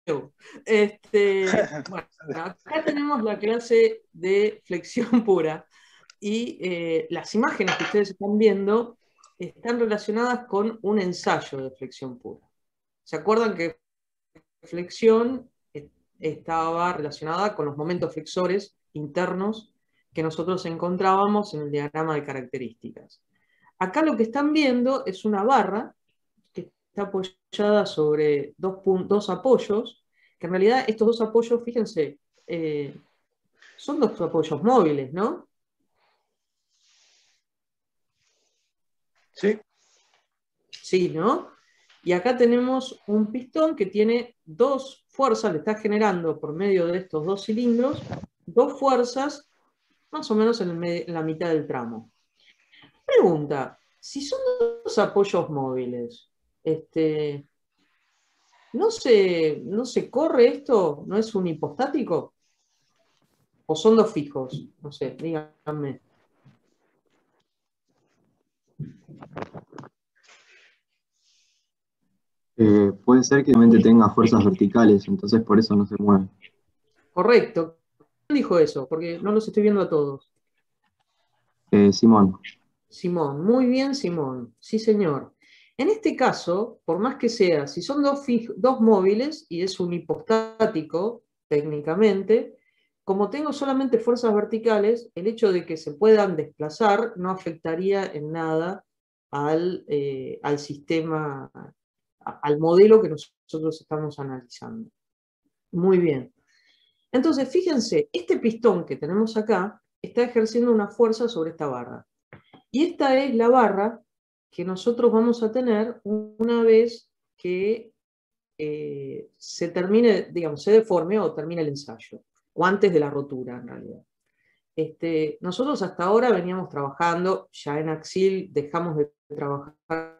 Bueno, acá tenemos la clase de flexión pura y las imágenes que ustedes están viendo están relacionadas con un ensayo de flexión pura. ¿Se acuerdan que flexión estaba relacionada con los momentos flexores internos que nosotros encontrábamos en el diagrama de características? Acá lo que están viendo es una barra que está apoyada sobre dos apoyos, que en realidad estos dos apoyos, fíjense, son dos apoyos móviles, ¿no? Sí. Sí, ¿no? Y acá tenemos un pistón que tiene dos fuerzas, le está generando por medio de estos dos cilindros, dos fuerzas más o menos en la mitad del tramo. Pregunta, si son dos apoyos móviles, ¿no se corre esto? ¿No es un hipostático? ¿O son dos fijos? No sé, díganme. Puede ser que realmente tenga fuerzas verticales, entonces por eso no se mueve. Correcto. ¿Quién dijo eso? Porque no los estoy viendo a todos. Simón. Simón, muy bien, Simón. Sí, señor. En este caso, por más que sea, si son dos móviles y es un hipostático, técnicamente, como tengo solamente fuerzas verticales, el hecho de que se puedan desplazar no afectaría en nada al sistema, al modelo que nosotros estamos analizando. Muy bien. Entonces, fíjense, este pistón que tenemos acá está ejerciendo una fuerza sobre esta barra. Y esta es la barra que nosotros vamos a tener una vez que se termine, digamos, se deforme o termine el ensayo, o antes de la rotura en realidad. Nosotros hasta ahora veníamos trabajando, ya en Axil dejamos de trabajar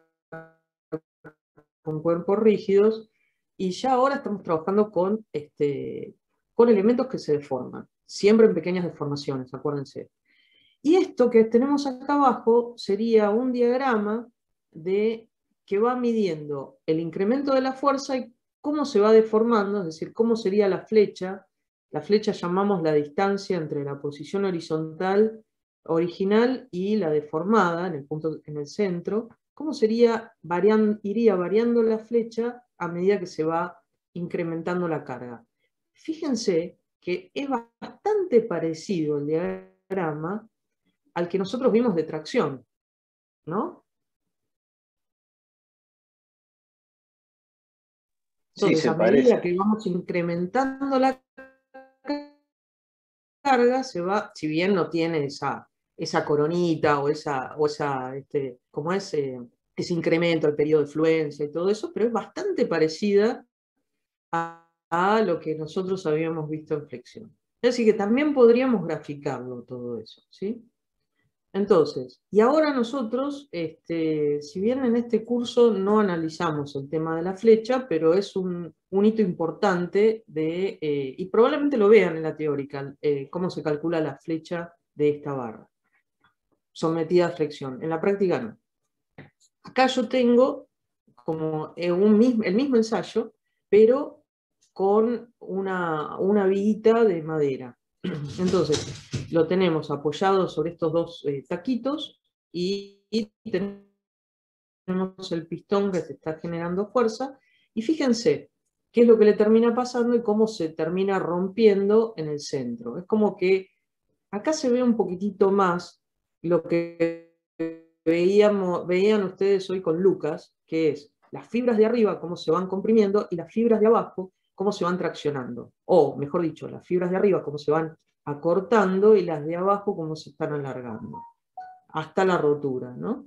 con cuerpos rígidos, y ya ahora estamos trabajando con elementos que se deforman, siempre en pequeñas deformaciones, acuérdense. Y esto que tenemos acá abajo sería un diagrama que va midiendo el incremento de la fuerza y cómo se va deformando, es decir, cómo sería la flecha. La flecha llamamos la distancia entre la posición horizontal original y la deformada, en el punto, en el centro. ¿Cómo iría variando la flecha a medida que se va incrementando la carga? Fíjense que es bastante parecido el diagrama al que nosotros vimos de tracción, ¿no? Sí, Entonces, se a medida parece. que vamos incrementando la carga, se va, si bien no tiene esa coronita o como ese incremento, el periodo de fluencia y todo eso, pero es bastante parecida a lo que nosotros habíamos visto en flexión. Es decir, que también podríamos graficarlo todo eso, ¿sí? Entonces, y ahora nosotros, si bien en este curso no analizamos el tema de la flecha, pero es un hito importante y probablemente lo vean en la teórica, cómo se calcula la flecha de esta barra, sometida a flexión. En la práctica no. Acá yo tengo como el mismo ensayo, pero con una viguita de madera. Entonces, lo tenemos apoyado sobre estos dos taquitos y tenemos el pistón que se está generando fuerza. Y fíjense qué es lo que le termina pasando y cómo se termina rompiendo en el centro. Es como que acá se ve un poquitito más lo que veían ustedes hoy con Lucas, que es las fibras de arriba cómo se van comprimiendo y las fibras de abajo cómo se van traccionando. O, mejor dicho, las fibras de arriba cómo se van acortando y las de abajo cómo se están alargando. Hasta la rotura, ¿no?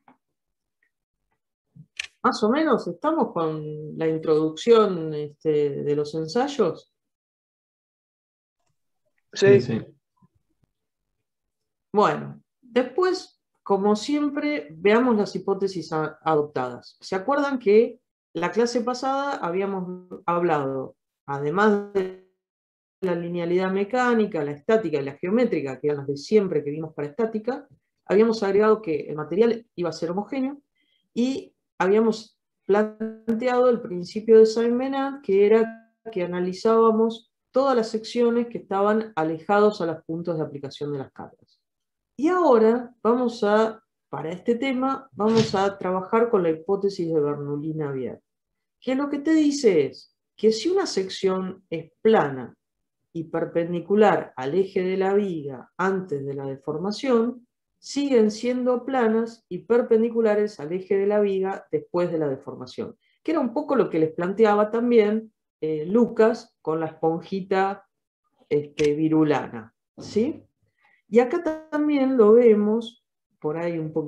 Más o menos estamos con la introducción de los ensayos. Sí. Sí. Bueno, después, como siempre, veamos las hipótesis adoptadas. ¿Se acuerdan que la clase pasada habíamos hablado, además de la linealidad mecánica, la estática y la geométrica, que eran las de siempre que vimos para estática, habíamos agregado que el material iba a ser homogéneo y habíamos planteado el principio de Saint-Venant, que era que analizábamos todas las secciones que estaban alejados a los puntos de aplicación de las cargas. Y ahora para este tema, vamos a trabajar con la hipótesis de Bernoulli-Navier, que lo que te dice es que si una sección es plana y perpendicular al eje de la viga antes de la deformación, siguen siendo planas y perpendiculares al eje de la viga después de la deformación, que era un poco lo que les planteaba también Lucas con la esponjita virulana, ¿sí? Y acá también lo vemos, por ahí un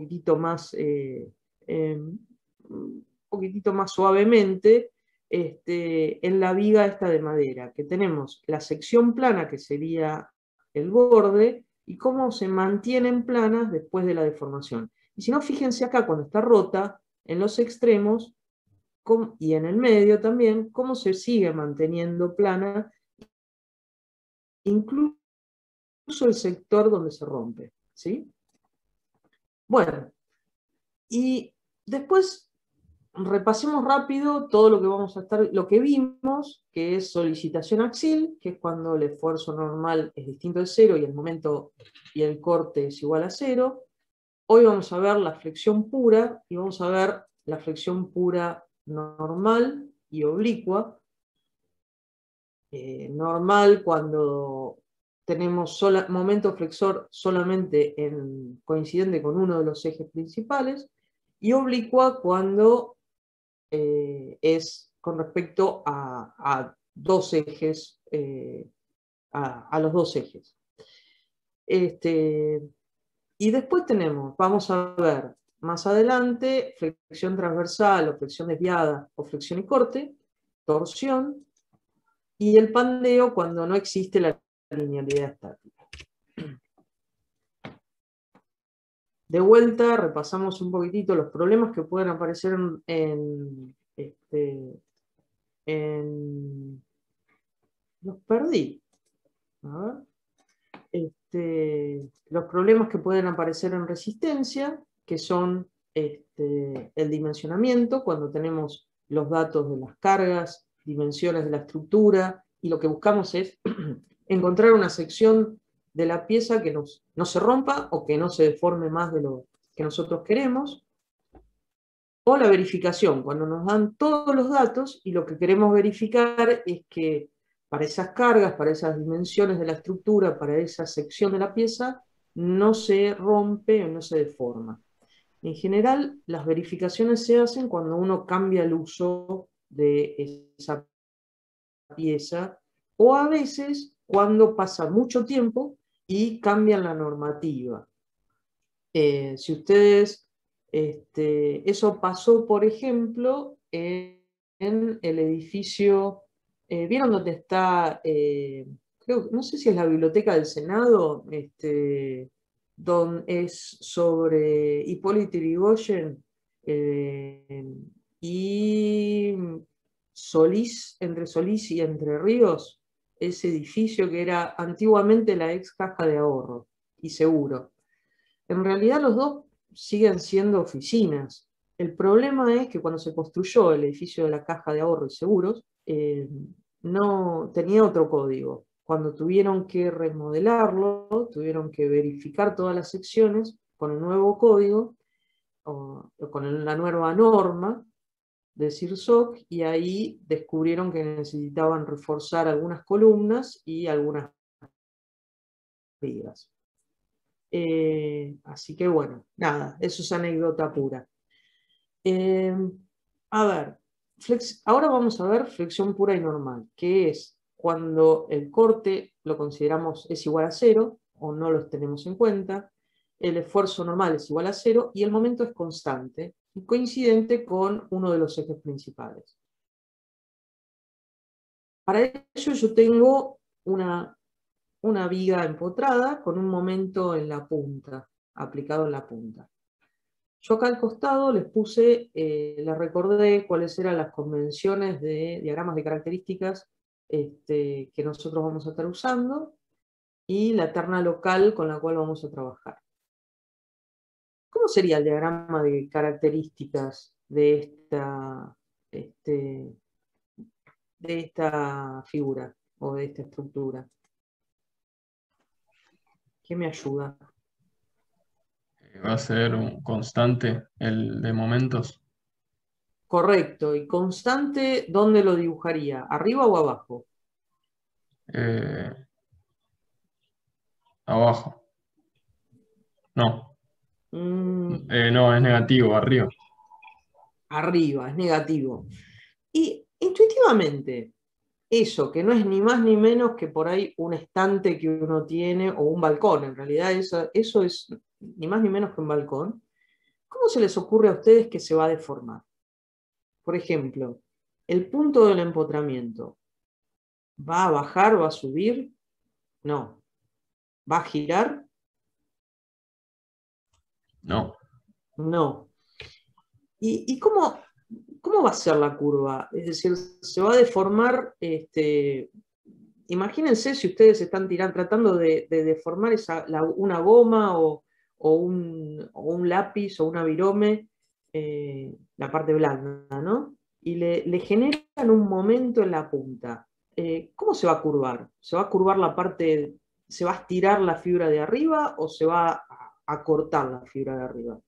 poquitito más suavemente, en la viga esta de madera, que tenemos la sección plana, que sería el borde, y cómo se mantienen planas después de la deformación. Y si no, fíjense acá, cuando está rota, en los extremos, y en el medio también, cómo se sigue manteniendo plana, incluso el sector donde se rompe, ¿sí? Bueno, y después repasemos rápido todo lo que vimos, que es solicitación axial, que es cuando el esfuerzo normal es distinto de cero y el momento y el corte es igual a cero. Hoy vamos a ver la flexión pura y vamos a ver la flexión pura normal y oblicua. Normal cuando tenemos momento flexor solamente coincidente con uno de los ejes principales, y oblicua cuando es con respecto a dos ejes, a los dos ejes. Y después vamos a ver más adelante, flexión transversal o flexión desviada o flexión y corte, torsión, y el pandeo cuando no existe la linealidad estática. De vuelta, repasamos un poquitito los problemas que pueden aparecer los perdí. A ver. Los problemas que pueden aparecer en resistencia, que son el dimensionamiento, cuando tenemos los datos de las cargas, dimensiones de la estructura, y lo que buscamos es encontrar una sección de la pieza que no se rompa o que no se deforme más de lo que nosotros queremos. O la verificación, cuando nos dan todos los datos y lo que queremos verificar es que para esas cargas, para esas dimensiones de la estructura, para esa sección de la pieza, no se rompe o no se deforma. En general, las verificaciones se hacen cuando uno cambia el uso de esa pieza, o a veces cuando pasa mucho tiempo y cambian la normativa. Si ustedes, eso pasó, por ejemplo, en el edificio, ¿vieron dónde está? No sé si es la Biblioteca del Senado, donde es sobre Hipólito Yrigoyen y entre Solís y Entre Ríos, ese edificio que era antiguamente la ex Caja de Ahorro y Seguro. En realidad los dos siguen siendo oficinas. El problema es que cuando se construyó el edificio de la Caja de Ahorro y Seguros, no tenía otro código. Cuando tuvieron que remodelarlo, tuvieron que verificar todas las secciones con el nuevo código, o con la nueva norma de CIRSOC, y ahí descubrieron que necesitaban reforzar algunas columnas y algunas vigas. Así que bueno, nada, eso es anécdota pura. A ver, ahora vamos a ver flexión pura y normal, que es cuando el corte lo consideramos es igual a cero, o no los tenemos en cuenta, el esfuerzo normal es igual a cero, y el momento es constante, y coincidente con uno de los ejes principales. Para ello yo tengo una viga empotrada con un momento en la punta, aplicado en la punta. Yo acá al costado les les recordé cuáles eran las convenciones de diagramas de características que nosotros vamos a estar usando, y la terna local con la cual vamos a trabajar. ¿Cómo sería el diagrama de características de de esta figura o de esta estructura? ¿Qué me ayuda? Va a ser un constante el de momentos. Correcto. ¿Y constante dónde lo dibujaría? ¿Arriba o abajo? Eh, abajo. No. Mm, No, es negativo, arriba. arriba, es negativo. Y intuitivamente, eso, que no es ni más ni menos que por ahí un estante que uno tiene o un balcón, en realidad eso es ni más ni menos que un balcón. ¿Cómo se les ocurre a ustedes que se va a deformar? Por ejemplo, el punto del empotramiento, ¿va a bajar, va a subir? No. ¿Va a girar? No. No. ¿Y cómo va a ser la curva? Es decir, se va a deformar, imagínense si ustedes están tratando de deformar una goma o un lápiz o una virome, la parte blanda, ¿no? Y le generan un momento en la punta. ¿Cómo se va a curvar? ¿Se va a curvar la parte, se va a estirar la fibra de arriba o se va a cortar la fibra de arriba?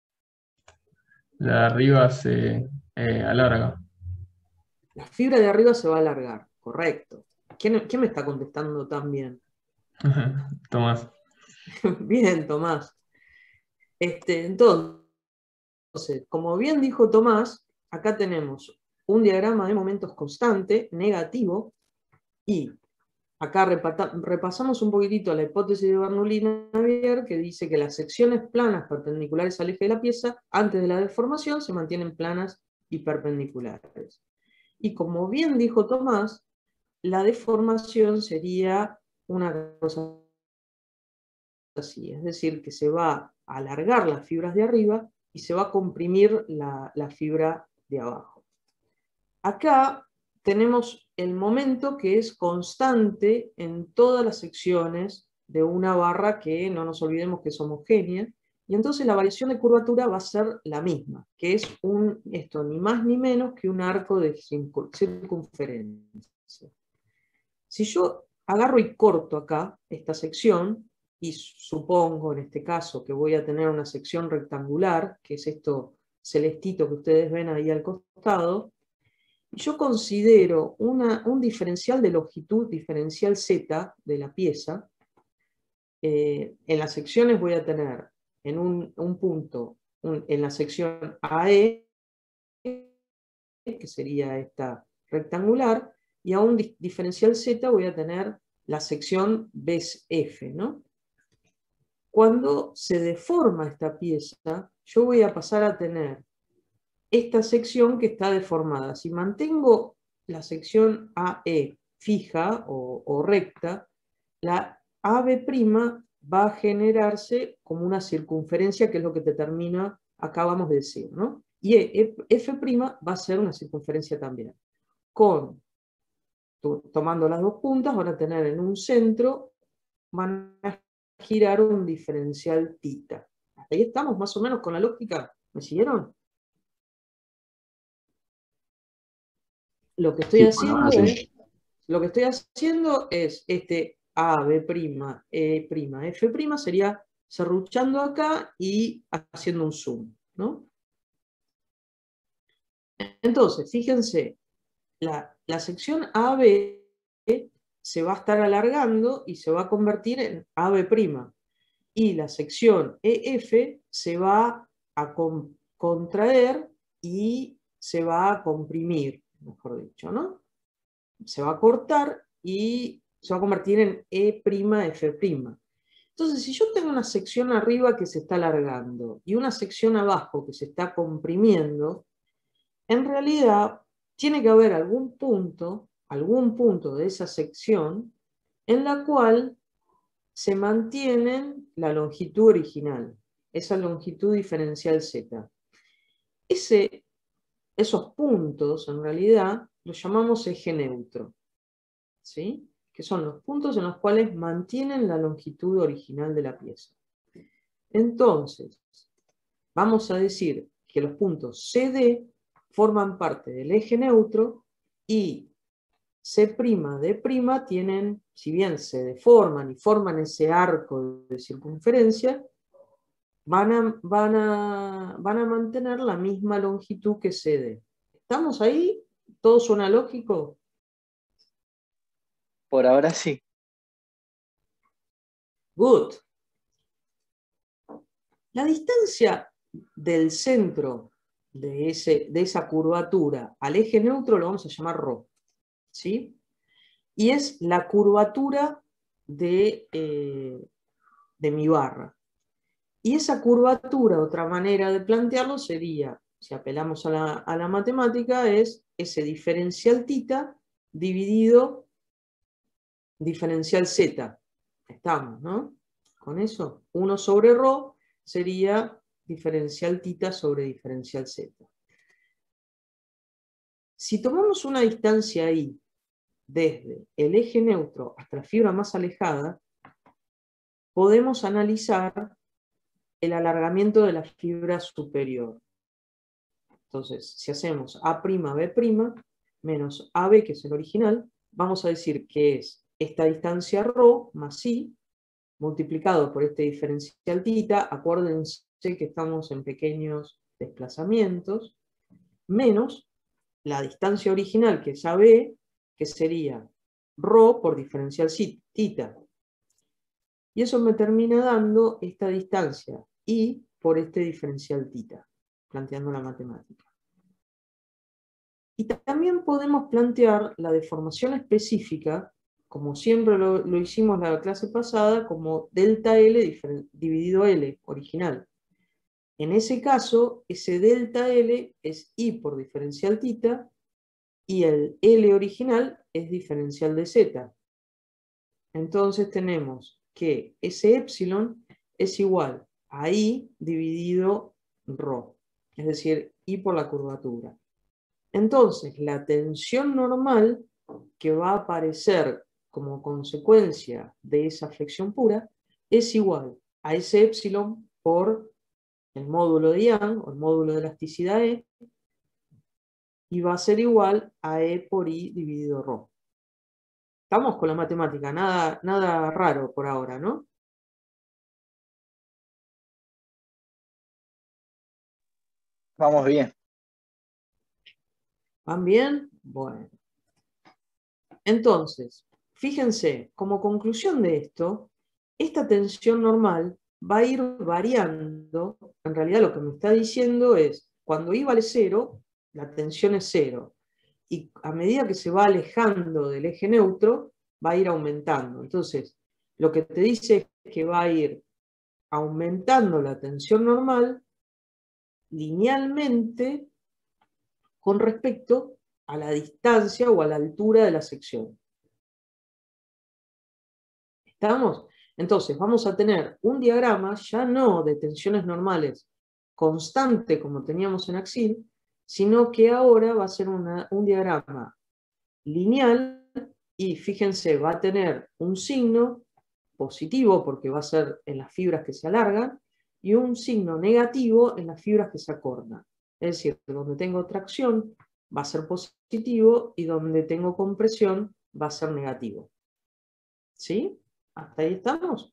La de arriba se alarga. La fibra de arriba se va a alargar, correcto. ¿Quién me está contestando tan bien? Tomás. Bien, Tomás. Entonces, como bien dijo Tomás, acá tenemos un diagrama de momentos constante, negativo, y acá repasamos un poquitito la hipótesis de Bernoulli-Navier, que dice que las secciones planas perpendiculares al eje de la pieza, antes de la deformación, se mantienen planas y perpendiculares. Y como bien dijo Tomás, la deformación sería una cosa así, es decir, que se va a alargar las fibras de arriba y se va a comprimir la fibra de abajo. Acá tenemos el momento que es constante en todas las secciones de una barra que no nos olvidemos que es homogénea, y entonces la variación de curvatura va a ser la misma, que es esto ni más ni menos que un arco de circunferencia. Si yo agarro y corto acá esta sección, y supongo en este caso que voy a tener una sección rectangular, que es esto celestito que ustedes ven ahí al costado, yo considero un diferencial de longitud, diferencial Z de la pieza. En las secciones voy a tener en un punto, en la sección AE, que sería esta rectangular, y a un diferencial Z voy a tener la sección BF, ¿no? Cuando se deforma esta pieza, yo voy a pasar a tener esta sección que está deformada. Si mantengo la sección AE fija o recta, la AB' va a generarse como una circunferencia, que es lo que determina, acabamos de decir, ¿no? Y F' va a ser una circunferencia también. Tomando las dos puntas, van a tener en un centro, van a girar un diferencial θ. Ahí estamos más o menos con la lógica. ¿Me siguieron? Lo que estoy Sí, por haciendo ahora sí. es este A, B', E', F' sería serruchando acá y haciendo un zoom, ¿no? Entonces, fíjense, la sección AB se va a estar alargando y se va a convertir en AB'. Y la sección EF se va a contraer y se va a comprimir, mejor dicho, ¿no? Se va a cortar y se va a convertir en E'F'. Entonces, si yo tengo una sección arriba que se está alargando y una sección abajo que se está comprimiendo, en realidad tiene que haber algún punto de esa sección en la cual se mantienen la longitud original, esa longitud diferencial Z. Esos puntos, en realidad, los llamamos eje neutro, ¿sí? Que son los puntos en los cuales mantienen la longitud original de la pieza. Entonces, vamos a decir que los puntos CD forman parte del eje neutro y C' D' tienen, si bien se deforman y forman ese arco de circunferencia, van a mantener la misma longitud que CD. ¿Estamos ahí? ¿Todo suena lógico? Por ahora sí. Good. La distancia del centro de esa curvatura al eje neutro lo vamos a llamar ρ, ¿sí? Y es la curvatura de mi barra. Y esa curvatura, otra manera de plantearlo sería, si apelamos a la matemática, es ese diferencial θ dividido diferencial z. Estamos, ¿no? Con eso, 1 sobre ρ sería diferencial θ sobre diferencial z. Si tomamos una distancia ahí, desde el eje neutro hasta la fibra más alejada, podemos analizar el alargamiento de la fibra superior. Entonces, si hacemos A'B' menos AB, que es el original, vamos a decir que es esta distancia ρ más I, multiplicado por este diferencial θ, acuérdense que estamos en pequeños desplazamientos, menos la distancia original, que es AB, que sería ρ por diferencial θ. Y eso me termina dando esta distancia I por este diferencial θ, planteando la matemática. Y también podemos plantear la deformación específica, como siempre lo hicimos la clase pasada, como delta L dividido L, original. En ese caso, ese delta L es I por diferencial θ, y el L original es diferencial de Z. Entonces tenemos que ese epsilon es igual a I dividido ρ, es decir, I por la curvatura. Entonces, la tensión normal que va a aparecer como consecuencia de esa flexión pura es igual a ese epsilon por el módulo de Young, o el módulo de elasticidad E, y va a ser igual a E por I dividido ρ. Estamos con la matemática, nada raro por ahora, ¿no? Vamos bien. ¿Van bien? Bueno. Entonces, fíjense, como conclusión de esto, esta tensión normal va a ir variando. En realidad lo que me está diciendo es, cuando I vale 0, la tensión es 0. Y a medida que se va alejando del eje neutro, va a ir aumentando. Entonces, lo que te dice es que va a ir aumentando la tensión normal linealmente con respecto a la distancia o a la altura de la sección. ¿Estamos? Entonces vamos a tener un diagrama ya no de tensiones normales constante como teníamos en Axil, sino que ahora va a ser un diagrama lineal y fíjense, va a tener un signo positivo porque va a ser en las fibras que se alargan y un signo negativo en las fibras que se acortan. Es decir, donde tengo tracción va a ser positivo y donde tengo compresión va a ser negativo. ¿Sí? ¿Hasta ahí estamos?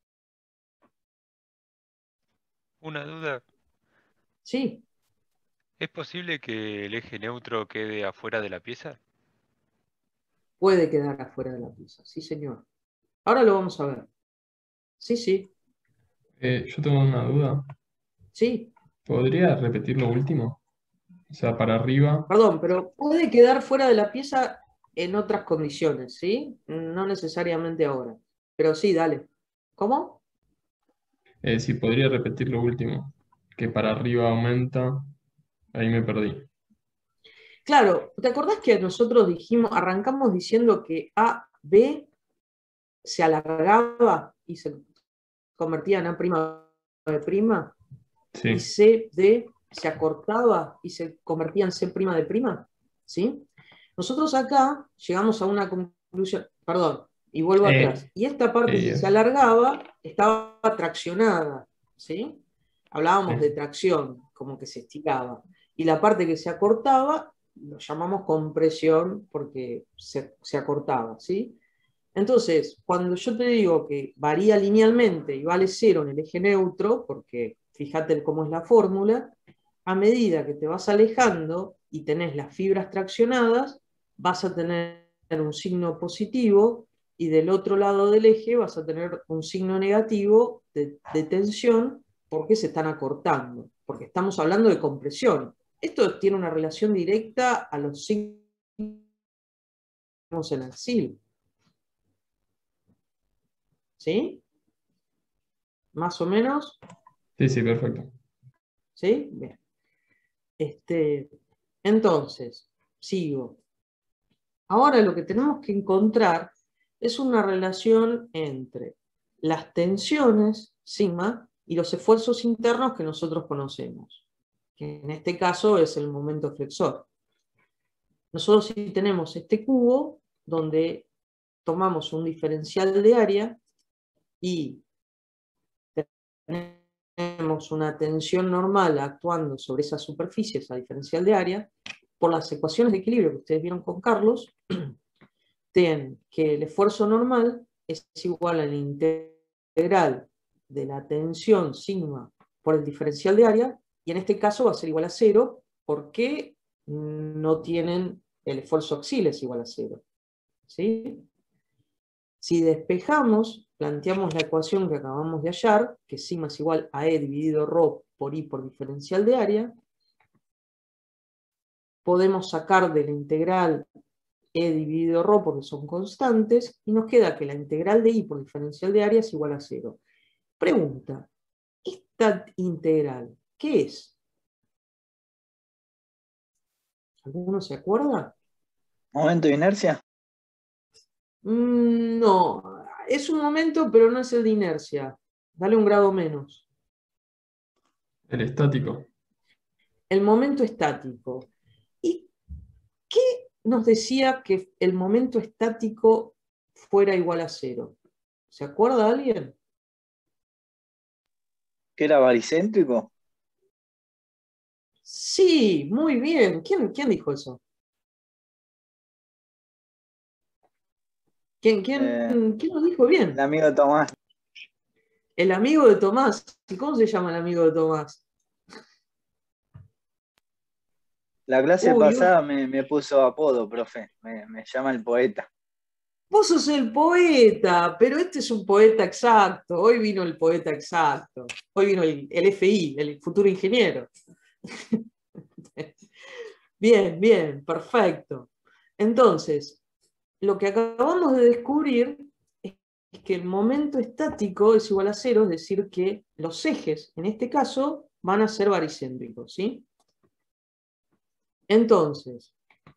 Una duda, Sí, ¿es posible que el eje neutro quede afuera de la pieza? puede quedar afuera de la pieza. Sí, señor. Ahora lo vamos a ver. Sí, sí, Yo tengo una duda. sí. ¿Podría repetir lo último? O sea, para arriba. Perdón, pero puede quedar fuera de la pieza en otras condiciones, ¿sí? No necesariamente ahora. Pero sí, dale. ¿Cómo? Sí, podría repetir lo último. Que para arriba aumenta. Ahí me perdí. Claro, ¿te acordás que nosotros arrancamos diciendo que A, B se alargaba y se convertía en A' B', y Sí. C, D se acortaba y se convertía en C' D'? ¿Sí? Nosotros acá llegamos a una conclusión, perdón, y vuelvo atrás. Y esta parte que se alargaba estaba traccionada, ¿sí? Hablábamos Sí. de tracción, como que se estiraba. Y la parte que se acortaba lo llamamos compresión porque se acortaba, ¿sí? Entonces, cuando yo te digo que varía linealmente y vale 0 en el eje neutro, porque fíjate cómo es la fórmula, a medida que te vas alejando y tenés las fibras traccionadas, vas a tener un signo positivo y del otro lado del eje vas a tener un signo negativo de tensión porque se están acortando, porque estamos hablando de compresión. Esto tiene una relación directa a los signos en el SIL. ¿Sí? ¿Más o menos? Sí, sí, perfecto. ¿Sí? Bien. Entonces, sigo. Ahora lo que tenemos que encontrar es una relación entre las tensiones, sigma, y los esfuerzos internos que nosotros conocemos, que en este caso es el momento flexor. Nosotros sí tenemos este cubo donde tomamos un diferencial de área y tenemos una tensión normal actuando sobre esa superficie, esa diferencial de área, por las ecuaciones de equilibrio que ustedes vieron con Carlos, tienen que el esfuerzo normal es igual al integral de la tensión sigma por el diferencial de área, y en este caso va a ser igual a 0, porque no tienen el esfuerzo axial es igual a 0. ¿Sí? Si despejamos, planteamos la ecuación que acabamos de hallar, que sigma es igual a E dividido ρ por I por diferencial de área, podemos sacar de la integral E dividido ρ porque son constantes, y nos queda que la integral de I por diferencial de área es igual a 0. Pregunta, ¿esta integral qué es? ¿Alguno se acuerda? Momento de inercia. No, es un momento, pero no es el de inercia. Dale un grado menos. El estático. El momento estático. ¿Y qué nos decía que el momento estático fuera igual a 0? ¿Se acuerda alguien? ¿Que era baricéntrico? Sí, muy bien. ¿Quién dijo eso? Eh, ¿Quién lo dijo bien? el amigo Tomás. El amigo de Tomás. ¿Y cómo se llama el amigo de Tomás? La clase Uy, pasada me puso apodo, profe. Me llama el poeta. vos sos el poeta, pero este es un poeta exacto. Hoy vino el poeta exacto. Hoy vino el FI, el futuro ingeniero. Bien, bien, perfecto. Entonces, lo que acabamos de descubrir es que el momento estático es igual a 0, es decir, que los ejes, en este caso, van a ser baricéntricos, ¿sí? Entonces,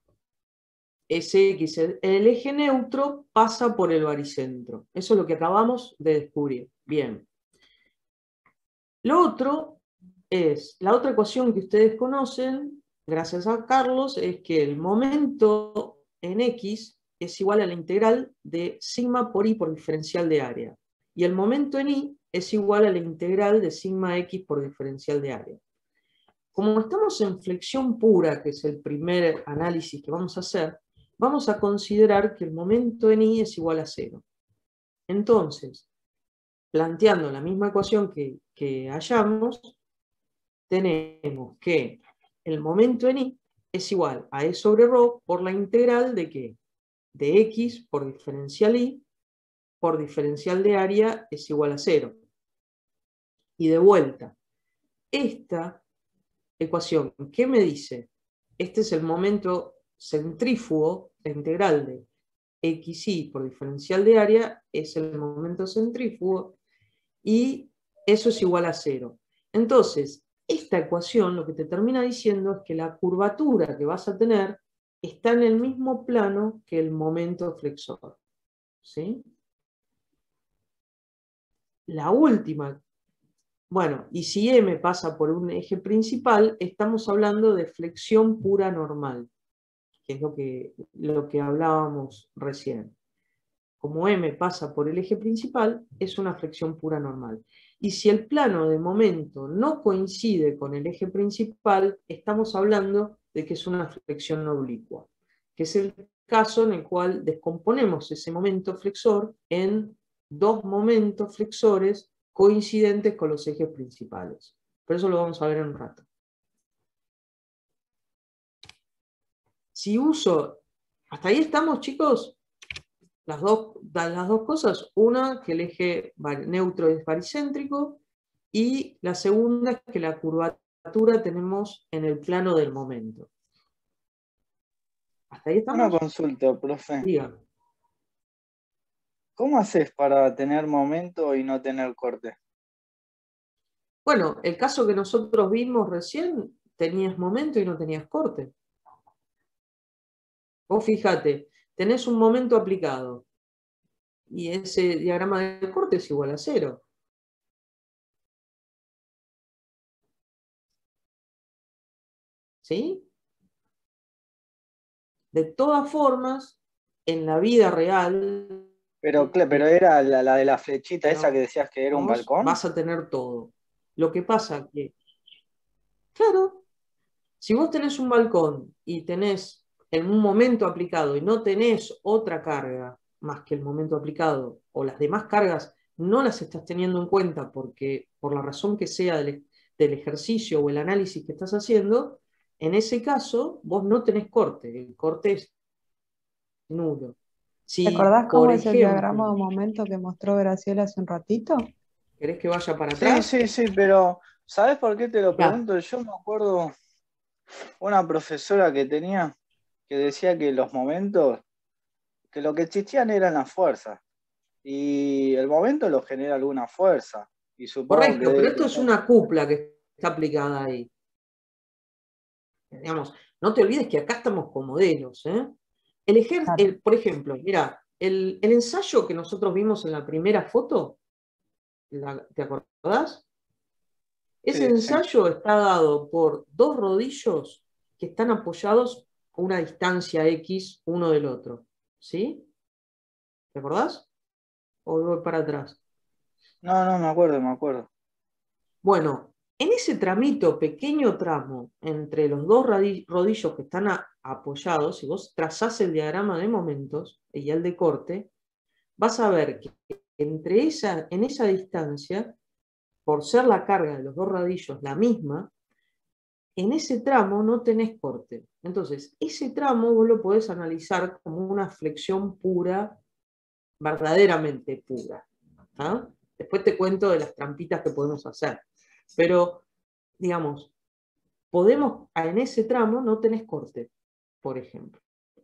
Sx, el eje neutro, pasa por el baricentro. Eso es lo que acabamos de descubrir. Bien. Lo otro es, la otra ecuación que ustedes conocen, gracias a Carlos, es que el momento en X es igual a la integral de sigma por I por diferencial de área. Y el momento en Y es igual a la integral de sigma X por diferencial de área. Como estamos en flexión pura, que es el primer análisis que vamos a hacer, vamos a considerar que el momento en I es igual a 0. Entonces, planteando la misma ecuación que hallamos, tenemos que el momento en I es igual a E sobre ρ por la integral de ¿qué? De X por diferencial Y por diferencial de área es igual a 0. Y de vuelta, esta ecuación, ¿qué me dice? Este es el momento centrífugo, la integral de XY por diferencial de área es el momento centrífugo y eso es igual a 0. Entonces, esta ecuación lo que te termina diciendo es que la curvatura que vas a tener está en el mismo plano que el momento flexor. ¿Sí? La última, bueno, y si M pasa por un eje principal, estamos hablando de flexión pura normal, que es lo que hablábamos recién. Como M pasa por el eje principal, es una flexión pura normal. Y si el plano de momento no coincide con el eje principal, estamos hablando de que es una flexión no oblicua, que es el caso en el cual descomponemos ese momento flexor en dos momentos flexores coincidentes con los ejes principales. Por eso lo vamos a ver en un rato. Si uso, hasta ahí estamos, chicos, las dos cosas. Una, que el eje neutro es baricéntrico, y la segunda es que la curvatura tenemos en el plano del momento. ¿Hasta ahí estamos? Una consulta, profe. Diga. ¿Cómo haces para tener momento y no tener corte? Bueno, el caso que nosotros vimos recién, tenías momento y no tenías corte. Vos fíjate, tenés un momento aplicado y ese diagrama de corte es igual a 0. ¿Sí? De todas formas, en la vida real... Pero era la de la flechita esa que decías que era un vos balcón. vas a tener todo. Lo que pasa que, claro, si vos tenés un balcón y tenés en un momento aplicado y no tenés otra carga más que el momento aplicado, o las demás cargas no las estás teniendo en cuenta porque por la razón que sea del ejercicio o el análisis que estás haciendo, en ese caso vos no tenés corte, el corte es nulo. Si, ¿Te acordás por cómo es el diagrama ejemplo, de momento que mostró Graciela hace un ratito? ¿querés que vaya para Sí, atrás? sí, pero ¿sabes por qué te lo Mirá. pregunto? Yo me acuerdo una profesora que tenía que decía que los momentos, que lo que existían eran las fuerzas. Y el momento lo genera alguna fuerza. Y supongo Correcto, pero que esto es una cupla que está aplicada ahí. Digamos, no te olvides que acá estamos con modelos. Por ejemplo, mira, el ensayo que nosotros vimos en la primera foto, ¿te acordás? Ese Sí, ensayo está dado por dos rodillos que están apoyados a una distancia X uno del otro. ¿Sí? ¿Te acordás? ¿O voy para atrás? No, me acuerdo. Bueno, en ese tramito, pequeño tramo, entre los dos rodillos que están apoyados, si vos trazás el diagrama de momentos y el de corte, vas a ver que en esa distancia, por ser la carga de los dos rodillos la misma, en ese tramo no tenés corte. Entonces, ese tramo vos lo podés analizar como una flexión pura, verdaderamente pura. ¿Ah? Después te cuento de las trampitas que podemos hacer. Pero, digamos, en ese tramo no tenés corte, por ejemplo.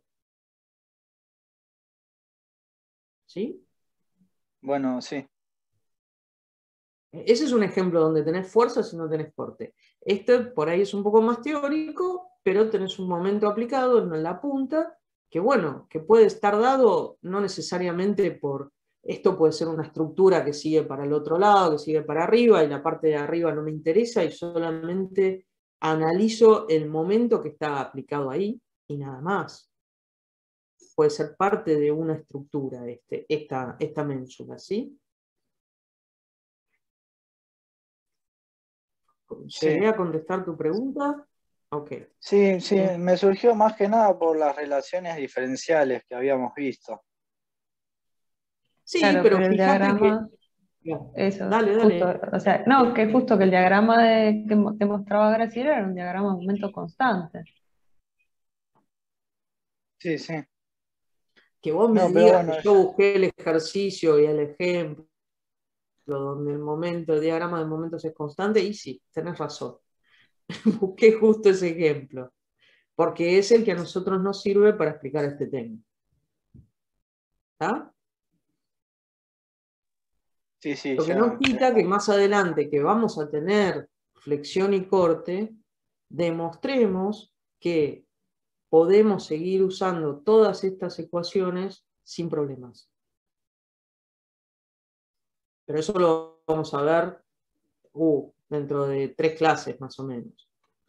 ¿Sí? Bueno, sí. Ese es un ejemplo donde tenés fuerzas y no tenés corte. Este por ahí es un poco más teórico, pero tenés un momento aplicado en la punta, que bueno, que puede estar dado no necesariamente por... Esto puede ser una estructura que sigue para el otro lado, que sigue para arriba, y la parte de arriba no me interesa, y solamente analizo el momento que está aplicado ahí, y nada más. Puede ser parte de una estructura esta ménsula, ¿sí? ¿Llegué a contestar tu pregunta? Ok. Sí, me surgió más que nada por las relaciones diferenciales que habíamos visto. Sí, Claro, pero el fíjate diagrama, que... eso, Dale. justo, o sea, no, que justo que el diagrama que mostraba Graciela era un diagrama de momento constante. Que vos me No, pero digas bueno, que yo busqué el ejercicio y el ejemplo donde el diagrama de momentos es constante, y sí, tenés razón. Busqué justo ese ejemplo, porque es el que a nosotros nos sirve para explicar este tema. ¿Está? sí, Lo que no quita que más adelante, que vamos a tener flexión y corte, demostremos que podemos seguir usando todas estas ecuaciones sin problemas. Pero eso lo vamos a ver dentro de 3 clases más o menos.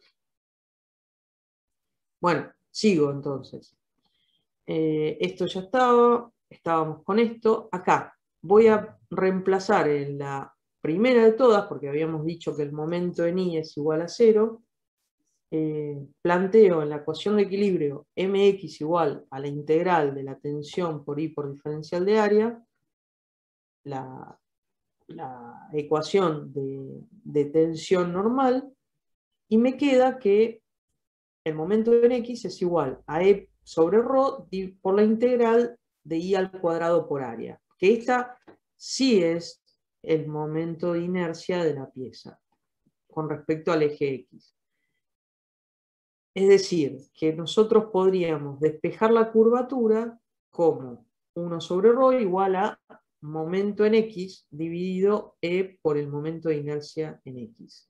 Bueno, sigo entonces. Esto ya estábamos con esto. Acá voy a reemplazar en la primera de todas, porque habíamos dicho que el momento en I es igual a 0, planteo en la ecuación de equilibrio mx igual a la integral de la tensión por I por diferencial de área, la ecuación de tensión normal, y me queda que el momento en X es igual a E sobre ρ por la integral de I al cuadrado por área, que esta sí es el momento de inercia de la pieza con respecto al eje X. Es decir, que nosotros podríamos despejar la curvatura como 1 sobre ρ igual a momento en X dividido E por el momento de inercia en X.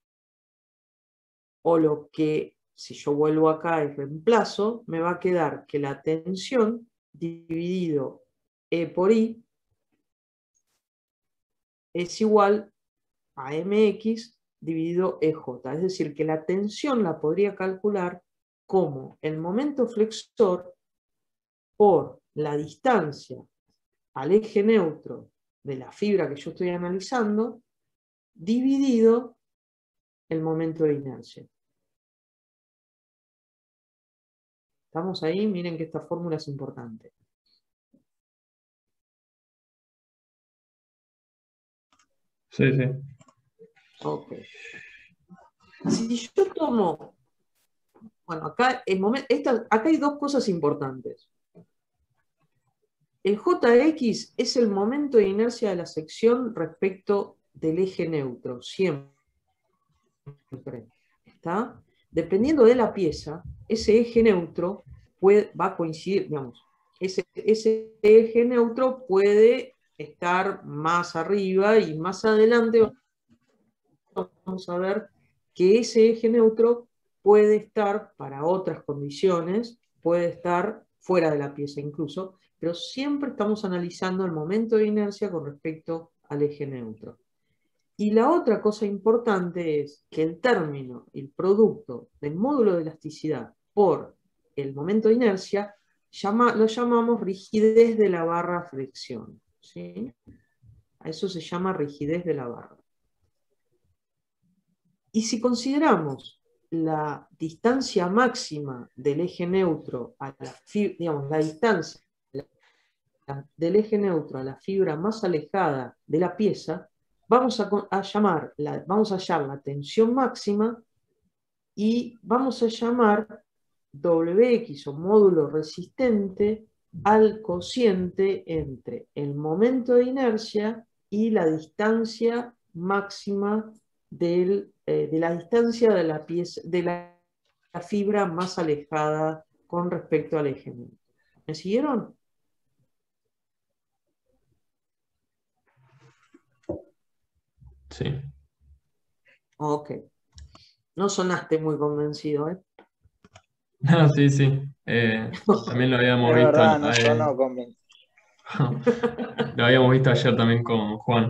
O lo que, si yo vuelvo acá y reemplazo, me va a quedar que la tensión dividido E por I es igual a mx dividido EJ. Es decir, que la tensión la podría calcular como el momento flexor por la distancia al eje neutro de la fibra que yo estoy analizando, dividido el momento de inercia. ¿Estamos ahí? Miren que esta fórmula es importante. Sí, sí. Ok. Si yo tomo... Bueno, acá, acá hay dos cosas importantes. El Jx es el momento de inercia de la sección respecto del eje neutro, siempre. ¿Está? Dependiendo de la pieza, ese eje neutro va a coincidir, digamos, ese eje neutro puede estar más arriba y más adelante vamos a ver que ese eje neutro puede estar, para otras condiciones, puede estar fuera de la pieza incluso, pero siempre estamos analizando el momento de inercia con respecto al eje neutro. Y la otra cosa importante es que el término, el producto del módulo de elasticidad por el momento de inercia, lo llamamos rigidez de la barra flexión. ¿Sí? A eso se llama rigidez de la barra. Y si consideramos la distancia máxima del eje neutro a la fibra, digamos, la distancia del eje neutro a la fibra más alejada de la pieza, vamos a hallar la tensión máxima y vamos a llamar Wx o módulo resistente al cociente entre el momento de inercia y la distancia máxima de la distancia de la pieza, de la fibra más alejada con respecto al eje neutro. ¿Me siguieron? Sí. Ok. No sonaste muy convencido, ¿eh? No, sí, sí. También lo habíamos Es visto. verdad, no sonó conmigo. Lo habíamos visto ayer también con Juan.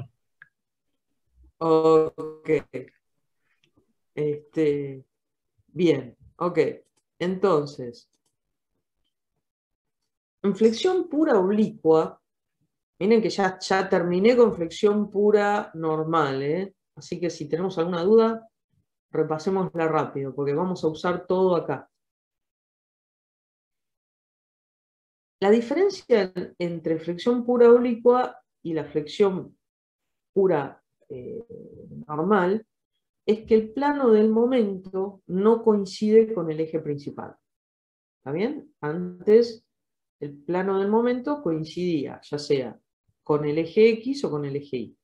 Ok. Bien, ok. Entonces, en flexión pura oblicua, miren que ya terminé con flexión pura normal, ¿eh? Así que si tenemos alguna duda, repasémosla rápido, porque vamos a usar todo acá. La diferencia entre flexión pura oblicua y la flexión pura normal es que el plano del momento no coincide con el eje principal. ¿Está bien? Antes el plano del momento coincidía, ya sea con el eje X o con el eje Y.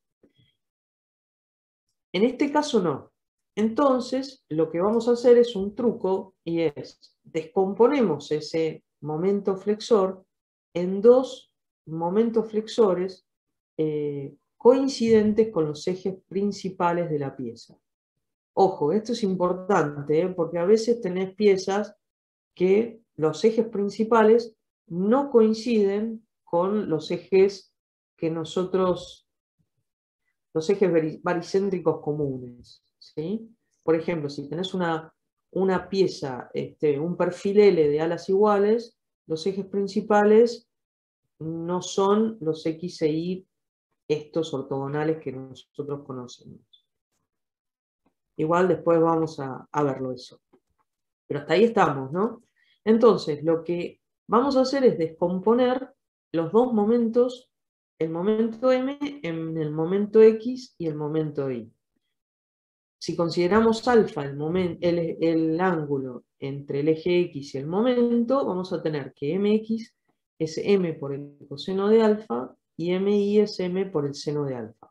En este caso no. Entonces, lo que vamos a hacer es un truco y es, descomponemos ese momento flexor en dos momentos flexores coincidentes con los ejes principales de la pieza. Ojo, esto es importante, porque a veces tenés piezas que los ejes principales no coinciden con los ejes que nosotros, los ejes baricéntricos comunes, ¿sí? Por ejemplo, si tenés una pieza, un perfil L de alas iguales, los ejes principales no son los X e Y estos ortogonales que nosotros conocemos. Igual después vamos a verlo eso. Pero hasta ahí estamos, ¿no? Entonces, lo que vamos a hacer es descomponer los dos momentos, el momento M en el momento X y el momento Y. Si consideramos alfa el ángulo entre el eje X y el momento, vamos a tener que mx es m por el coseno de alfa y mi es m por el seno de alfa.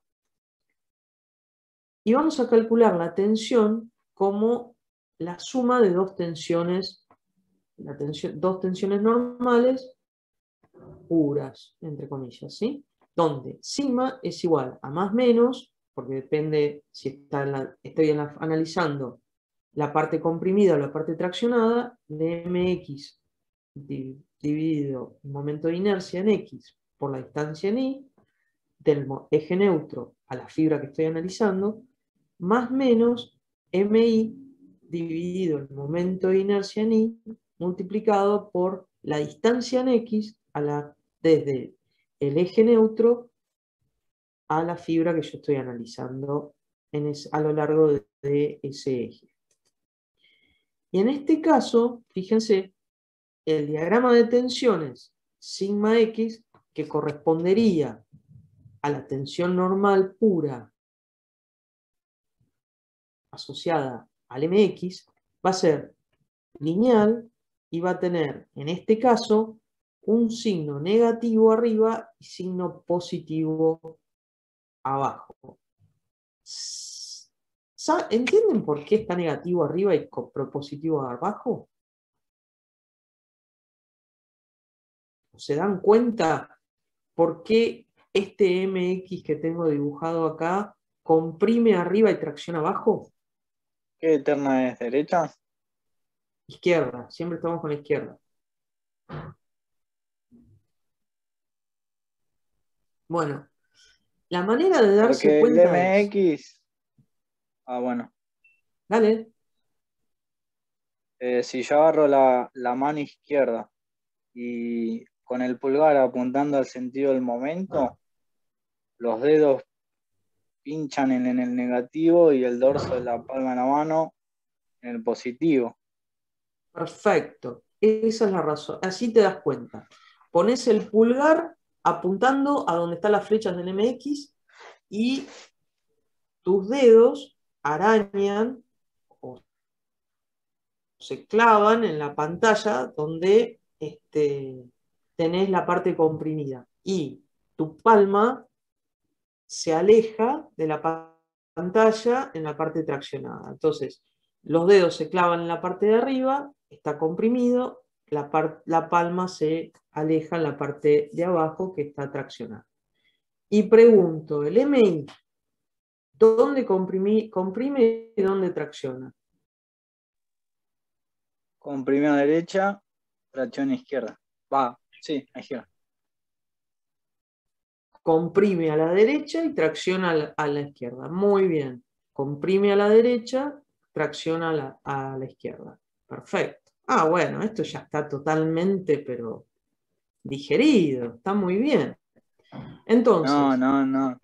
Y vamos a calcular la tensión como la suma de dos tensiones, dos tensiones normales puras, entre comillas, ¿sí? Donde sigma es igual a más menos, porque depende si estoy analizando la parte comprimida o la parte traccionada, de mx dividido el momento de inercia en x por la distancia en y, del eje neutro a la fibra que estoy analizando, más menos mi dividido el momento de inercia en y, multiplicado por la distancia en x desde el eje neutro a la fibra que yo estoy analizando a lo largo de ese eje. Y en este caso, fíjense, el diagrama de tensiones sigma x, que correspondería a la tensión normal pura asociada al mx, va a ser lineal y va a tener, en este caso, un signo negativo arriba y signo positivo abajo. ¿Entienden por qué está negativo arriba y positivo abajo? ¿Se dan cuenta por qué este mx que tengo dibujado acá comprime arriba y tracciona abajo? ¿Qué eterna es? ¿Derecha? Izquierda, siempre estamos con la izquierda. Bueno, la manera de darse Porque el cuenta es... MX, bueno, Dale. si yo agarro la mano izquierda y con el pulgar apuntando al sentido del momento, los dedos pinchan en el negativo y el dorso de la palma de la mano en el positivo. Perfecto. Esa es la razón. Así te das cuenta. Pones el pulgar apuntando a donde están las flechas del MX y tus dedos arañan o se clavan en la pantalla donde tenés la parte comprimida. Y tu palma se aleja de la pantalla en la parte traccionada. Entonces, los dedos se clavan en la parte de arriba, está comprimido, la palma se aleja en la parte de abajo que está traccionada. Y pregunto, el MI, ¿dónde comprime y dónde tracciona? Comprime a derecha, tracción a izquierda. Sí, a izquierda. Comprime a la derecha y tracciona a la izquierda. Muy bien. Comprime a la derecha, tracciona a la izquierda. Perfecto. Bueno, esto ya está totalmente, pero digerido. Está muy bien. Entonces, No.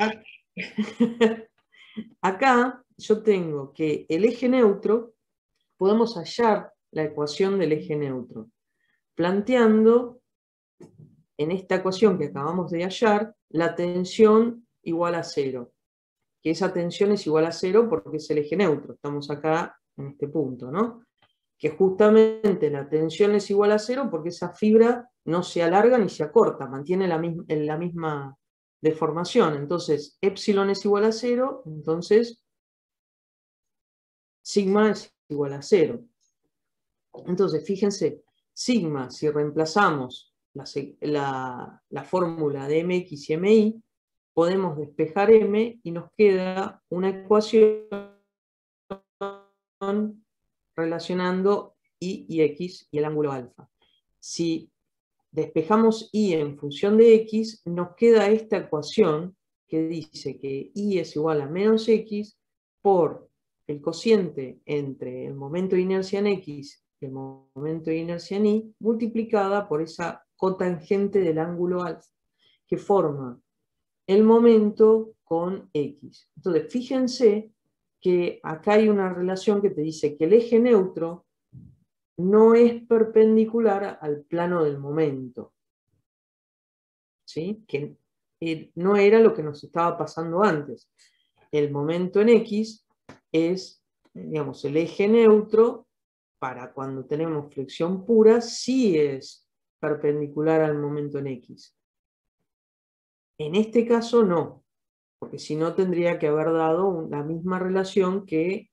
acá yo tengo que el eje neutro, podemos hallar la ecuación del eje neutro, planteando en esta ecuación que acabamos de hallar, la tensión igual a 0. Que esa tensión es igual a 0 porque es el eje neutro. Estamos acá en este punto, ¿no? Que justamente la tensión es igual a 0 porque esa fibra no se alarga ni se acorta, mantiene la misma deformación. Entonces, epsilon es igual a 0, entonces sigma es igual a 0. Entonces, fíjense, sigma, si reemplazamos la fórmula de mx y mi, podemos despejar m y nos queda una ecuación relacionando y x y el ángulo alfa. Si despejamos y en función de x, nos queda esta ecuación que dice que y es igual a menos x por el cociente entre el momento de inercia en x y el momento de inercia en y, multiplicada por esa cotangente del ángulo alfa, que forma el momento con X. Entonces, fíjense que acá hay una relación que te dice que el eje neutro no es perpendicular al plano del momento. ¿Sí? Que no era lo que nos estaba pasando antes. El momento en X es, digamos, el eje neutro, para cuando tenemos flexión pura, sí es perpendicular al momento en X. En este caso no, porque si no tendría que haber dado la misma relación que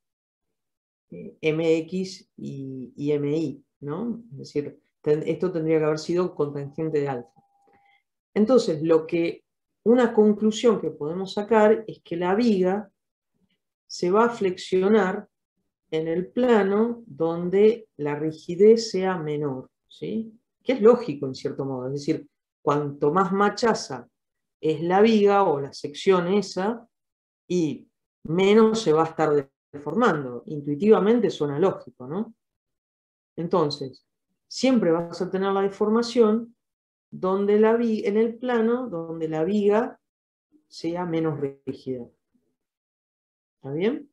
MX y MI, ¿no? Es decir, esto tendría que haber sido con tangente de alfa. Entonces, una conclusión que podemos sacar es que la viga se va a flexionar en el plano donde la rigidez sea menor, ¿sí? Que es lógico en cierto modo, es decir, cuanto más machaza es la viga o la sección esa, y menos se va a estar deformando. Intuitivamente suena lógico, ¿no? Entonces, siempre vas a tener la deformación donde en el plano donde la viga sea menos rígida. ¿Está bien?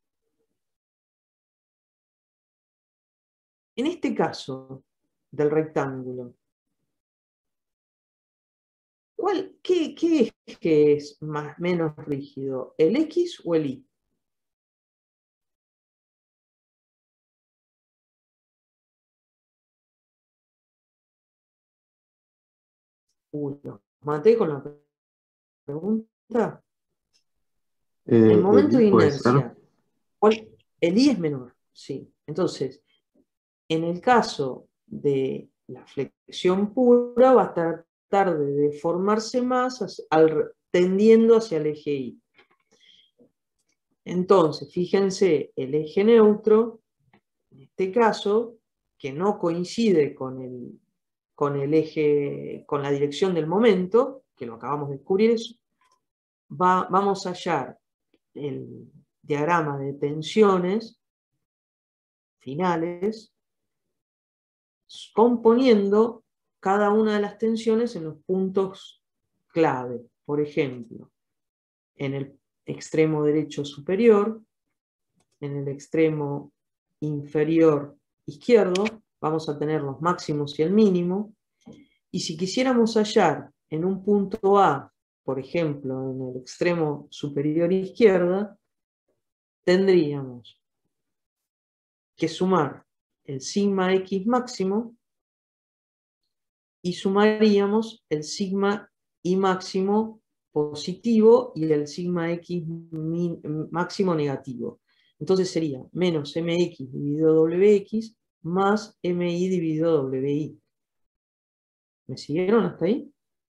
En este caso del rectángulo, ¿qué eje es menos rígido? ¿El X o el Y? Los maté con la pregunta. El momento de ¿El Y puede ser? inercia. El I es menor, sí. Entonces, en el caso de la flexión pura, va a tratar de deformarse más tendiendo hacia el eje Y. Entonces, fíjense, el eje neutro, en este caso, que no coincide con el eje, con la dirección del momento, que lo acabamos de descubrir eso, vamos a hallar el diagrama de tensiones finales, componiendo cada una de las tensiones en los puntos clave. Por ejemplo, en el extremo derecho superior, en el extremo inferior izquierdo, vamos a tener los máximos y el mínimo. Y si quisiéramos hallar en un punto A, por ejemplo, en el extremo superior izquierda, tendríamos que sumar el sigma X máximo y sumaríamos el sigma Y máximo positivo y el sigma X máximo negativo. Entonces sería menos MX dividido WX más MI dividido WI. ¿Me siguieron hasta ahí?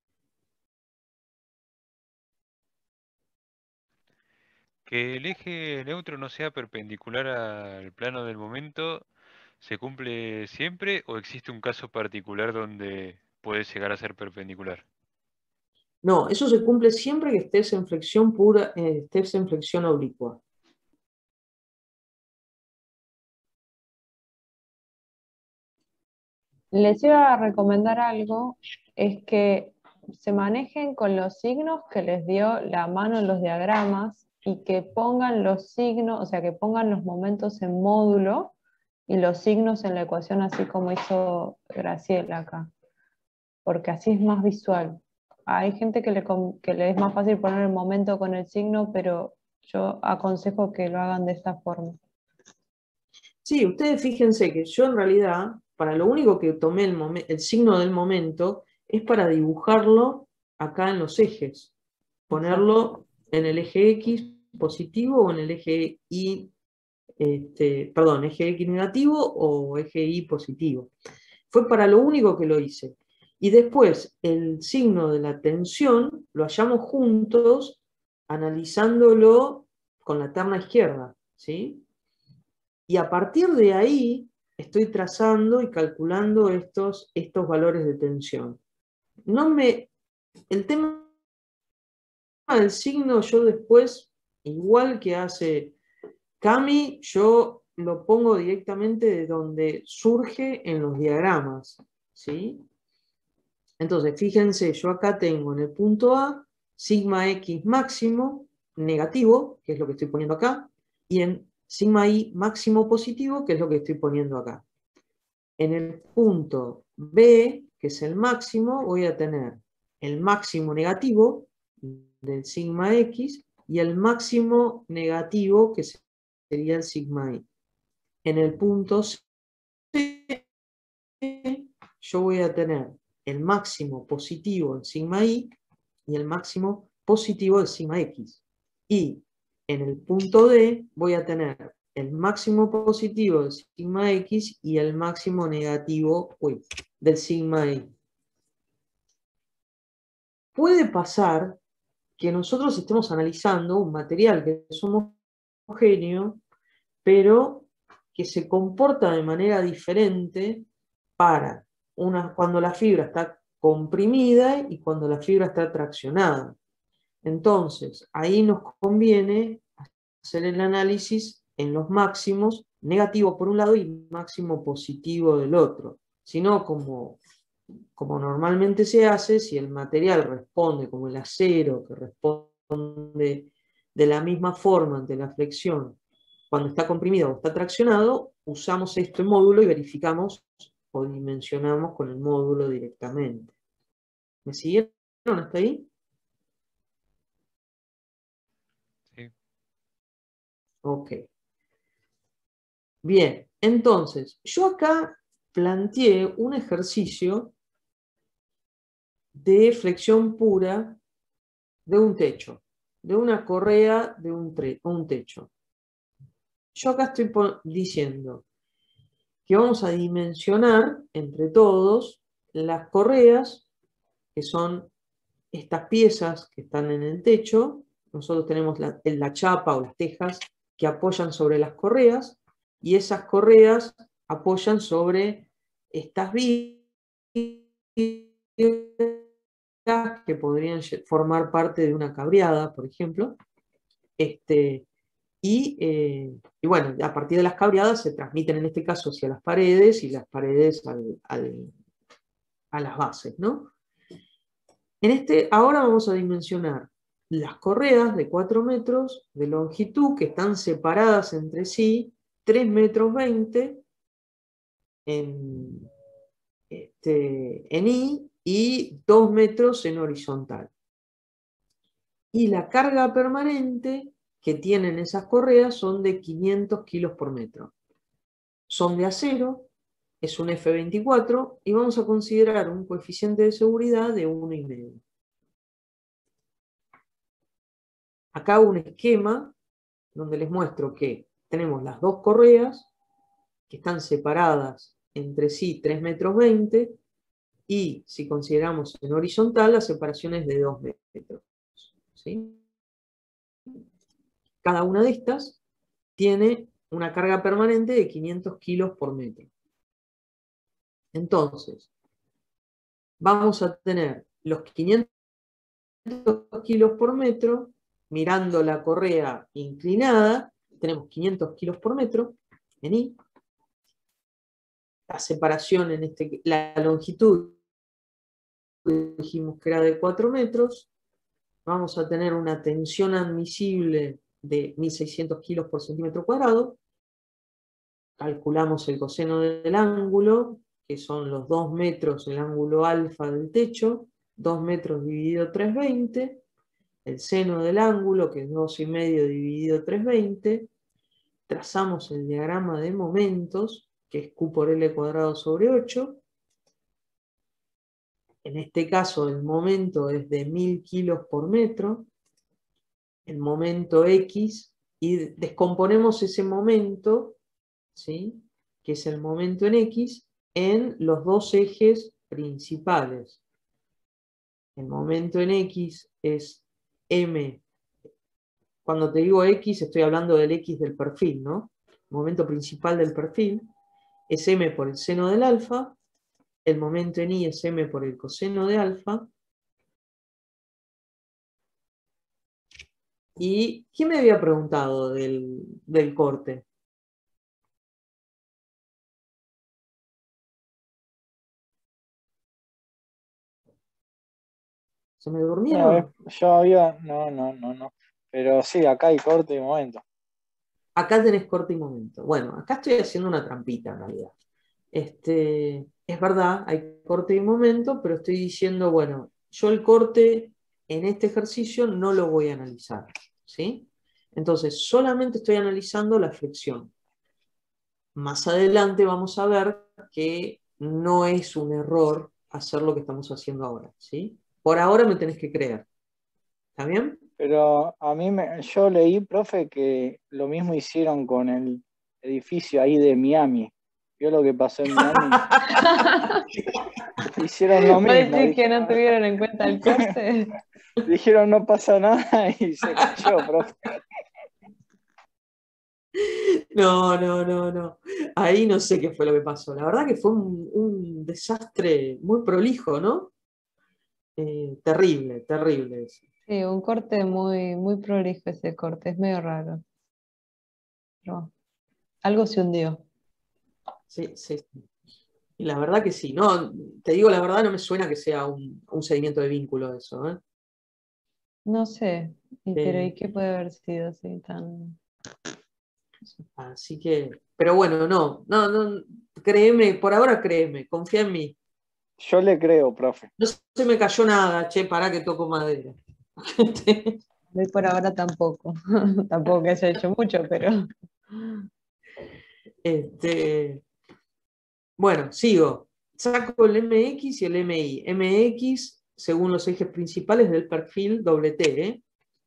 Que el eje neutro no sea perpendicular al plano del momento, ¿se cumple siempre o existe un caso particular donde puede llegar a ser perpendicular? No, eso se cumple siempre que estés en flexión pura, estés en flexión oblicua. Les iba a recomendar algo, es que se manejen con los signos que les dio la mano en los diagramas y que pongan los signos, o sea, que pongan los momentos en módulo y los signos en la ecuación, así como hizo Graciela acá, porque así es más visual. Hay gente que le es más fácil poner el momento con el signo, pero yo aconsejo que lo hagan de esta forma. Sí, ustedes fíjense que yo en realidad, para lo único que tomé el signo del momento, es para dibujarlo acá en los ejes. Ponerlo en el eje X positivo o en el eje Y, eje X negativo o eje Y positivo. Fue para lo único que lo hice. Y después el signo de la tensión lo hallamos juntos analizándolo con la terna izquierda, ¿sí? Y a partir de ahí estoy trazando y calculando estos valores de tensión. El tema del signo yo después, igual que hace Cami, yo lo pongo directamente de donde surge en los diagramas, ¿sí? Entonces, fíjense, yo acá tengo en el punto A sigma X máximo negativo, que es lo que estoy poniendo acá, y en sigma Y máximo positivo, que es lo que estoy poniendo acá. En el punto B, que es el máximo, voy a tener el máximo negativo del sigma X y el máximo negativo, que sería el sigma Y. En el punto C, yo voy a tener el máximo positivo del sigma Y y el máximo positivo del sigma X. Y en el punto D voy a tener el máximo positivo del sigma X y el máximo negativo del sigma Y. Puede pasar que nosotros estemos analizando un material que es homogéneo, pero que se comporta de manera diferente cuando la fibra está comprimida y cuando la fibra está traccionada. Entonces, ahí nos conviene hacer el análisis en los máximos, negativo por un lado y máximo positivo del otro. Si no, como normalmente se hace, si el material responde como el acero, que responde de la misma forma ante la flexión, cuando está comprimido o está traccionado, usamos este módulo y verificamos o dimensionamos con el módulo directamente. ¿Me siguieron hasta ahí? Sí. Ok. Bien, entonces, yo acá planteé un ejercicio de flexión pura de un techo, de una correa de un techo. Yo acá estoy diciendo que vamos a dimensionar entre todos las correas, que son estas piezas que están en el techo. Nosotros tenemos la chapa o las tejas que apoyan sobre las correas, y esas correas apoyan sobre estas vigas que podrían formar parte de una cabreada, por ejemplo. Y bueno, a partir de las cabreadas se transmiten en este caso hacia las paredes y las paredes a las bases, ¿no? Ahora vamos a dimensionar las correas de 4 metros de longitud que están separadas entre sí 3,20 metros en Y y 2 metros en horizontal. Y la carga permanente que tienen esas correas son de 500 kilos por metro. Son de acero, es un F24 y vamos a considerar un coeficiente de seguridad de 1,5. Acá hago un esquema donde les muestro que tenemos las dos correas que están separadas entre sí 3,20 metros y si consideramos en horizontal la separación es de 2 metros. ¿Sí? Cada una de estas tiene una carga permanente de 500 kilos por metro. Entonces, vamos a tener los 500 kilos por metro, mirando la correa inclinada, tenemos 500 kilos por metro en Y. La separación la longitud dijimos que era de 4 metros. Vamos a tener una tensión admisible de 1.600 kilos por centímetro cuadrado. Calculamos el coseno del ángulo, que son los 2 metros el ángulo alfa del techo, 2 metros dividido 320, el seno del ángulo, que es 2,5 dividido 320, trazamos el diagrama de momentos, que es Q por L cuadrado sobre 8. En este caso el momento es de 1.000 kilos por metro, el momento X, y descomponemos ese momento, ¿sí?, que es el momento en X, en los dos ejes principales. El momento en X es M. Cuando te digo X, estoy hablando del X del perfil, ¿no? El momento principal del perfil es M por el seno del alfa, el momento en Y es M por el coseno de alfa. ¿Y quién me había preguntado del corte? ¿Se me No, durmieron? yo había. No. Pero sí, acá hay corte y momento. Acá tenés corte y momento. Bueno, acá estoy haciendo una trampita en realidad. Es verdad, hay corte y momento, pero estoy diciendo, bueno, yo el corte en este ejercicio no lo voy a analizar, ¿sí? Entonces, solamente estoy analizando la flexión. Más adelante vamos a ver que no es un error hacer lo que estamos haciendo ahora, ¿sí? Por ahora me tenés que creer. ¿Está bien? Pero yo leí, profe, que lo mismo hicieron con el edificio ahí de Miami. ¿Vio lo que pasó en Miami? Hicieron lo ¿Vos mismo. decís que no tuvieron en cuenta el corte? Dijeron no pasa nada y se cayó, profe. No. Ahí no sé qué fue lo que pasó. La verdad que fue un desastre muy prolijo, ¿no? Terrible eso. Sí, un corte muy, muy prolijo ese corte, es medio raro. Pero algo se hundió. Sí. Y la verdad que sí. No, te digo la verdad, no me suena que sea un seguimiento de vínculo eso, ¿eh? No sé, pero ¿y Eh, qué puede haber sido así tan... Así que, pero bueno, no, créeme, por ahora créeme, confía en mí. Yo le creo, profe. No se me cayó nada, che, pará que toco madera. Hoy por ahora tampoco. Tampoco que se haya hecho mucho, pero... Bueno, sigo. Saco el MX y el MI. MX, según los ejes principales del perfil doble T, ¿eh?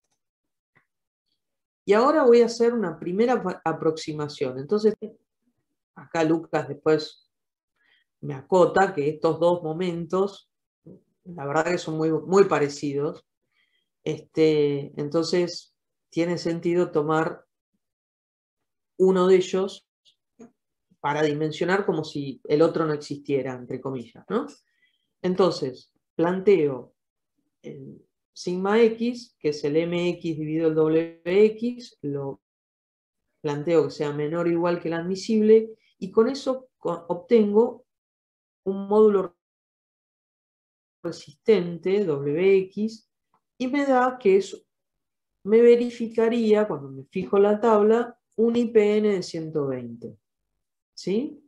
Y ahora voy a hacer una primera aproximación. Entonces, acá Lucas después me acota que estos dos momentos, la verdad que son muy parecidos. Entonces, tiene sentido tomar uno de ellos para dimensionar como si el otro no existiera, entre comillas, ¿no? Entonces, planteo el sigma x, que es el mx dividido el wx, lo planteo que sea menor o igual que el admisible, y con eso obtengo un módulo resistente, wx, y me da que me verificaría, cuando me fijo la tabla, un IPN de 120. ¿Sí?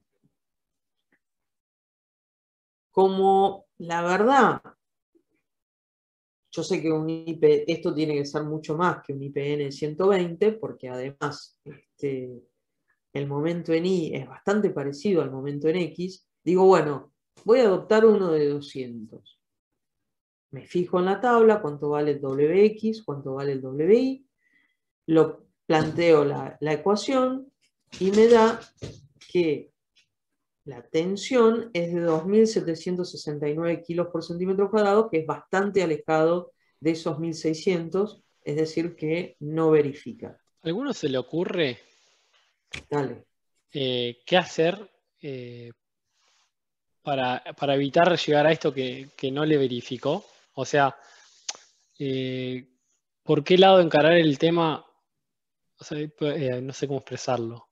Como la verdad, yo sé que esto tiene que ser mucho más que un IPN de 120, porque además el momento en Y es bastante parecido al momento en X. Digo, bueno, voy a adoptar uno de 200. Me fijo en la tabla cuánto vale el WX, cuánto vale el WI, lo planteo la ecuación y me da que la tensión es de 2.769 kilos por centímetro cuadrado, que es bastante alejado de esos 1.600, es decir, que no verifica. ¿A alguno se le ocurre Dale. qué hacer para evitar llegar a esto que no le verificó? O sea, ¿por qué lado encarar el tema? O sea, no sé cómo expresarlo.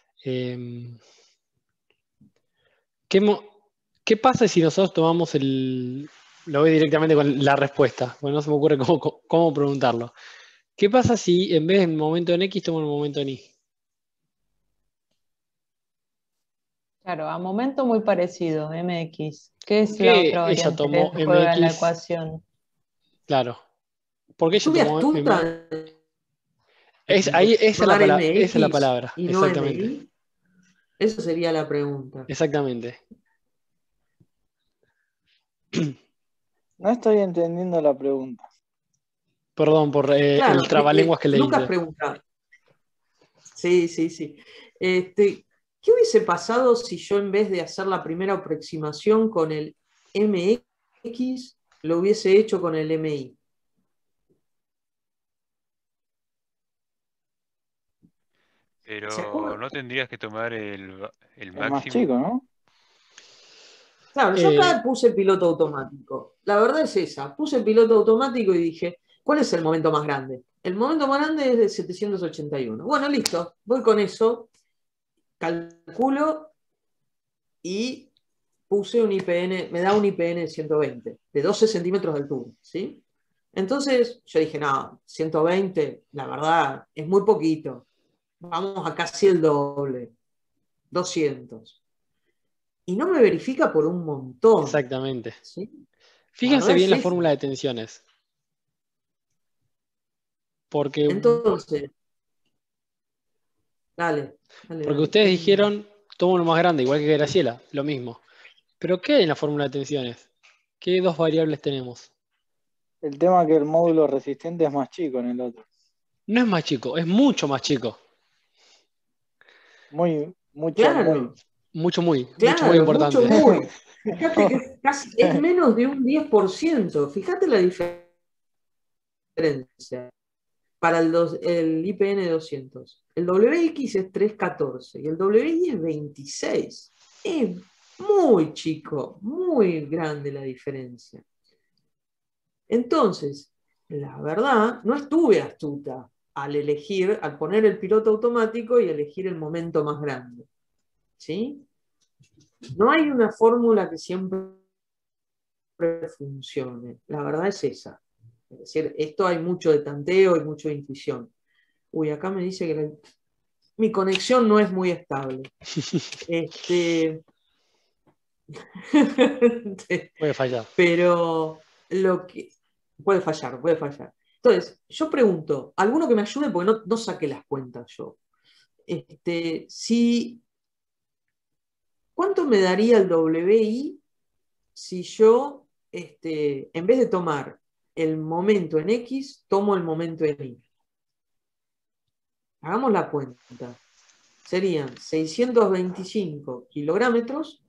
¿Qué pasa si nosotros tomamos lo voy directamente con la respuesta, porque no se me ocurre cómo preguntarlo. ¿Qué pasa si en vez de momento en X tomo el momento en Y? Claro, a momento muy parecido, MX. ¿Qué ¿Por es la qué otra ella variante que tomó juega en la MX? ecuación? Claro. ¿Por qué ella Lluvia tomó MX? astuta Ahí, tomar esa es la MX palabra, y no exactamente. MI. Esa sería la pregunta. Exactamente. No estoy entendiendo la pregunta. Perdón por Claro, el trabalenguas que le Lucas hice. pregunta. Sí. ¿Qué hubiese pasado si yo en vez de hacer la primera aproximación con el MX, lo hubiese hecho con el MI? ¿Se Pero acuerdan? no tendrías que tomar el Es más máximo. chico, ¿no? Claro, yo Eh, acá puse piloto automático. La verdad es esa. Puse piloto automático y dije, ¿cuál es el momento más grande? El momento más grande es de 781. Bueno, listo. Voy con eso, calculo y puse un IPN, me da un IPN de 120, de 12 centímetros de altura, ¿sí? Entonces yo dije, no, 120, la verdad, es muy poquito. Vamos a casi el doble, 200. Y no me verifica por un montón, Exactamente. ¿sí? La Fíjense verdad bien es la esa. fórmula de tensiones. Porque, Entonces, dale, porque dale. ustedes dijeron, tomo uno más grande, igual que Graciela, lo mismo. Pero ¿qué hay en la fórmula de tensiones? ¿Qué dos variables tenemos? El tema es que el módulo resistente es más chico en el otro. No es más chico, es mucho más chico. Muy, mucho, muy. Claro, Mucho muy claro, mucho importante. muy. Fíjate que es menos de un 10%. Fíjate la diferencia para el IPN 200. El WX es 314 y el WI es 26. Es muy chico, muy grande la diferencia. Entonces, la verdad, no estuve astuta al elegir, al poner el piloto automático y elegir el momento más grande. ¿Sí? No hay una fórmula que siempre funcione. La verdad es esa. Es decir, esto hay mucho de tanteo y mucho de intuición. Uy, acá me dice que mi conexión no es muy estable. Puede fallar. Pero lo que puede fallar, puede fallar. Entonces, yo pregunto, alguno que me ayude porque no saqué las cuentas yo. Si, ¿cuánto me daría el WI si yo, en vez de tomar el momento en X, tomo el momento en Y? Hagamos la cuenta. Serían 625 kilogramos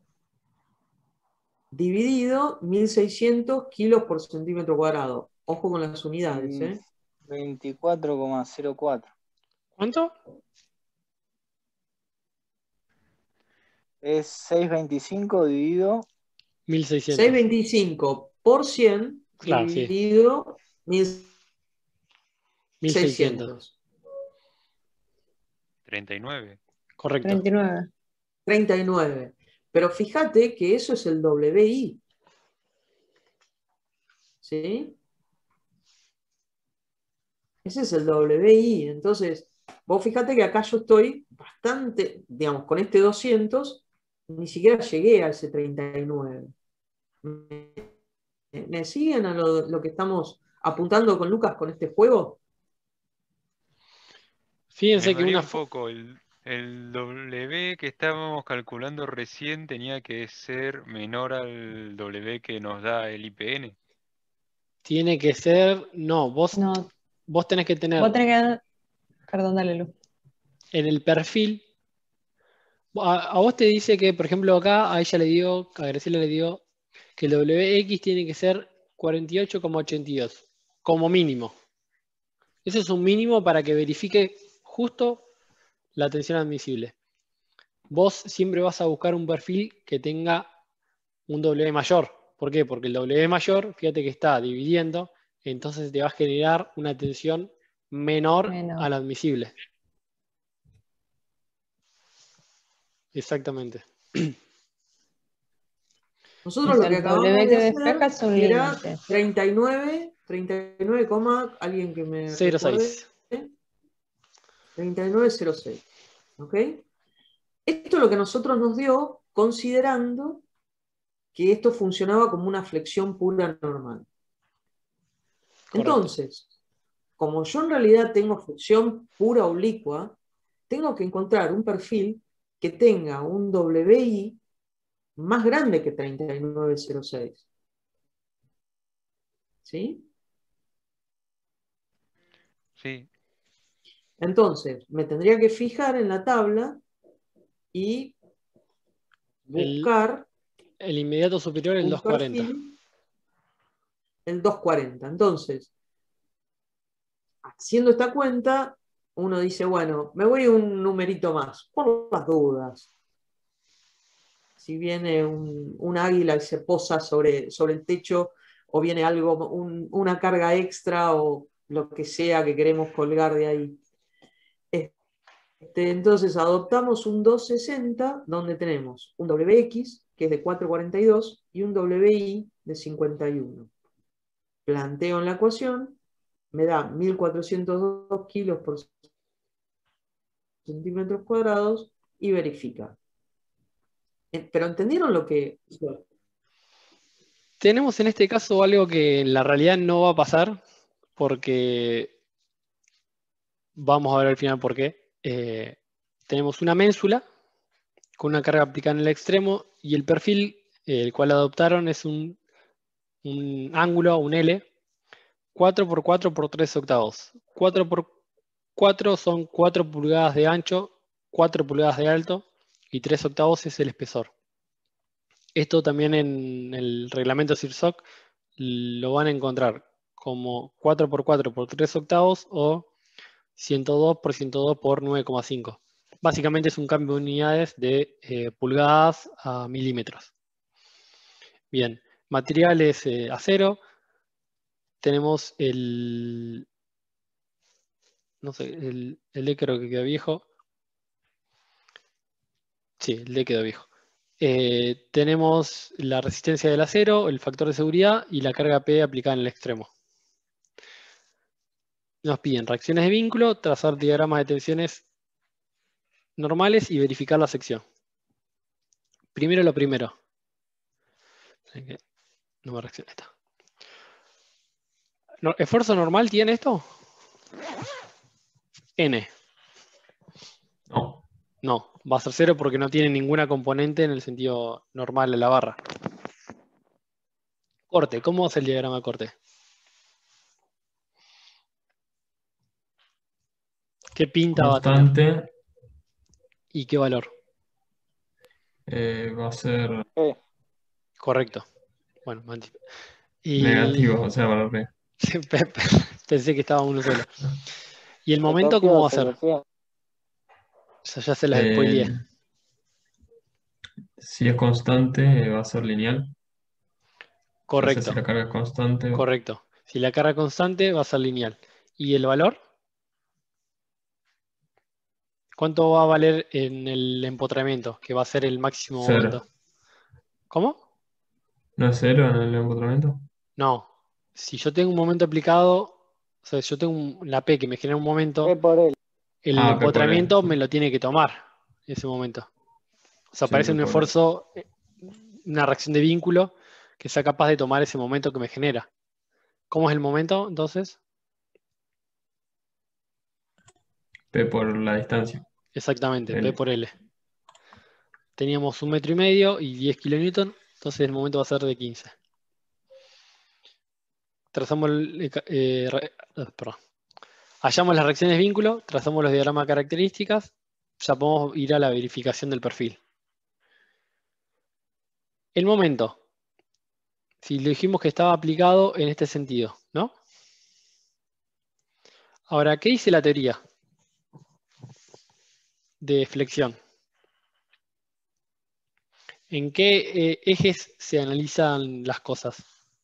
dividido 1600 kilos por centímetro cuadrado. Ojo con las unidades, ¿eh? 24,04. ¿Cuánto? Es 625 dividido 1600. 625 por 100 Claro, sí. dividido 1600. 1600. 39. Correcto. 39. 39. Pero fíjate que eso es el WI. ¿Sí? Ese es el WI. Entonces, vos fíjate que acá yo estoy bastante, digamos, con este 200, ni siquiera llegué a ese 39. ¿Me siguen a lo que estamos apuntando con Lucas con este juego? Me Fíjense que mareé una... un poco. El W que estábamos calculando recién tenía que ser menor al W que nos da el IPN. Tiene que ser... No, No, vos tenés que tener vos tenés que... Perdón, dale, Lu. en el perfil... A vos te dice que, por ejemplo, acá a ella le dio, a Graciela le dio que el WX tiene que ser 48,82, como mínimo. Ese es un mínimo para que verifique justo la tensión admisible. Vos siempre vas a buscar un perfil que tenga un W mayor. ¿Por qué? Porque el W mayor, fíjate que está dividiendo, entonces te va a generar una tensión menor a la admisible. Exactamente. Nosotros lo que El acabamos W que de despeja hacer es un era límite. 39, alguien que me 0,6. recuerde, 39,06. ¿Ok? Esto es lo que nosotros nos dio considerando que esto funcionaba como una flexión pura normal. Correcto. Entonces, como yo en realidad tengo flexión pura oblicua, tengo que encontrar un perfil que tenga un WI más grande que 39,06. ¿Sí? Sí, Entonces, me tendría que fijar en la tabla y buscar El inmediato superior, el un 240. perfil, el 240. Entonces, haciendo esta cuenta, uno dice, bueno, me voy un numerito más, por las dudas. Si viene un águila y se posa sobre el techo, o viene algo, una carga extra, o lo que sea que queremos colgar de ahí. Entonces adoptamos un 260, donde tenemos un WX, que es de 4,42, y un WI de 51. Planteo en la ecuación, me da 1.402 kilos por centímetros cuadrados y verifica. ¿Pero entendieron lo que...? Tenemos en este caso algo que en la realidad no va a pasar, porque vamos a ver al final por qué. Tenemos una ménsula con una carga aplicada en el extremo y el perfil, el cual adoptaron, es un ángulo, un L, 4 por 4 por 3 octavos. 4 por 4 son 4 pulgadas de ancho, 4 pulgadas de alto y 3 octavos es el espesor. Esto también en el reglamento CIRSOC lo van a encontrar como 4 por 4 por 3 octavos o 102 por 102 por 9,5. Básicamente es un cambio de unidades de pulgadas a milímetros. Bien, materiales acero. Tenemos no sé, el D creo que quedó viejo. Sí, el D quedó viejo. Tenemos la resistencia del acero, el factor de seguridad y la carga P aplicada en el extremo. Nos piden reacciones de vínculo, trazar diagramas de tensiones normales y verificar la sección. Primero lo primero. No me reacciona esta. ¿Esfuerzo normal tiene esto? N. No. No, va a ser 0 porque no tiene ninguna componente en el sentido normal de la barra. Corte, ¿cómo es el diagrama de corte? ¿Qué pinta va a tener? Constante ¿Y qué valor? va a ser Correcto. Bueno, y negativo, o sea, valor B. pensé que estaba uno solo. ¿Y el Se momento cómo va copió, a se ser? copió. O sea, ya se las Eh, spoileé. si es constante, va a ser lineal. O sea, si Correcto, la carga es constante, correcto. Si la carga constante va a ser lineal. ¿Y el valor? ¿Cuánto va a valer en el empotramiento? Que va a ser el máximo momento. 0. ¿Cómo? ¿No es 0 en el empotramiento? No. Si yo tengo un momento aplicado, o sea, si yo tengo la P que me genera un momento, Por él. el Ah, P por E, empotramiento sí. me lo tiene que tomar ese momento. O sea, Sí, parece P un por E. esfuerzo, una reacción de vínculo que sea capaz de tomar ese momento que me genera. ¿Cómo es el momento, entonces? P por la distancia. Exactamente, P L. por L. Teníamos 1,5 metros y 10 kilonewton, entonces el momento va a ser de 15. Trazamos perdón. Hallamos las reacciones de vínculo, trazamos los diagramas de características, ya podemos ir a la verificación del perfil. El momento, si le dijimos que estaba aplicado en este sentido, ¿no? Ahora, ¿qué dice la teoría de flexión? ¿En qué ejes se analizan las cosas?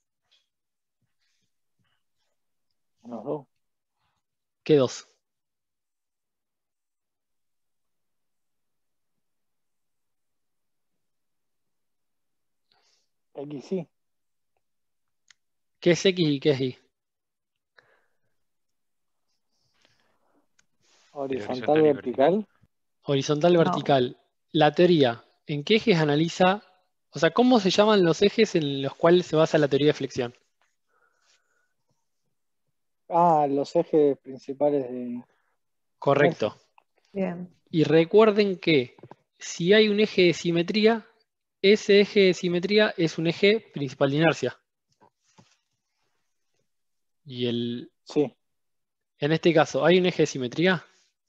Los dos. ¿Qué dos? X sí. ¿Qué es X y qué es Y? Horizontal, vertical. Horizontal, No. vertical. La teoría, ¿en qué ejes analiza? O sea, ¿cómo se llaman los ejes en los cuales se basa la teoría de flexión? Ah, los ejes principales de Correcto. Bien. Y recuerden que si hay un eje de simetría, ese eje de simetría es un eje principal de inercia. Y Sí, en este caso, ¿hay un eje de simetría?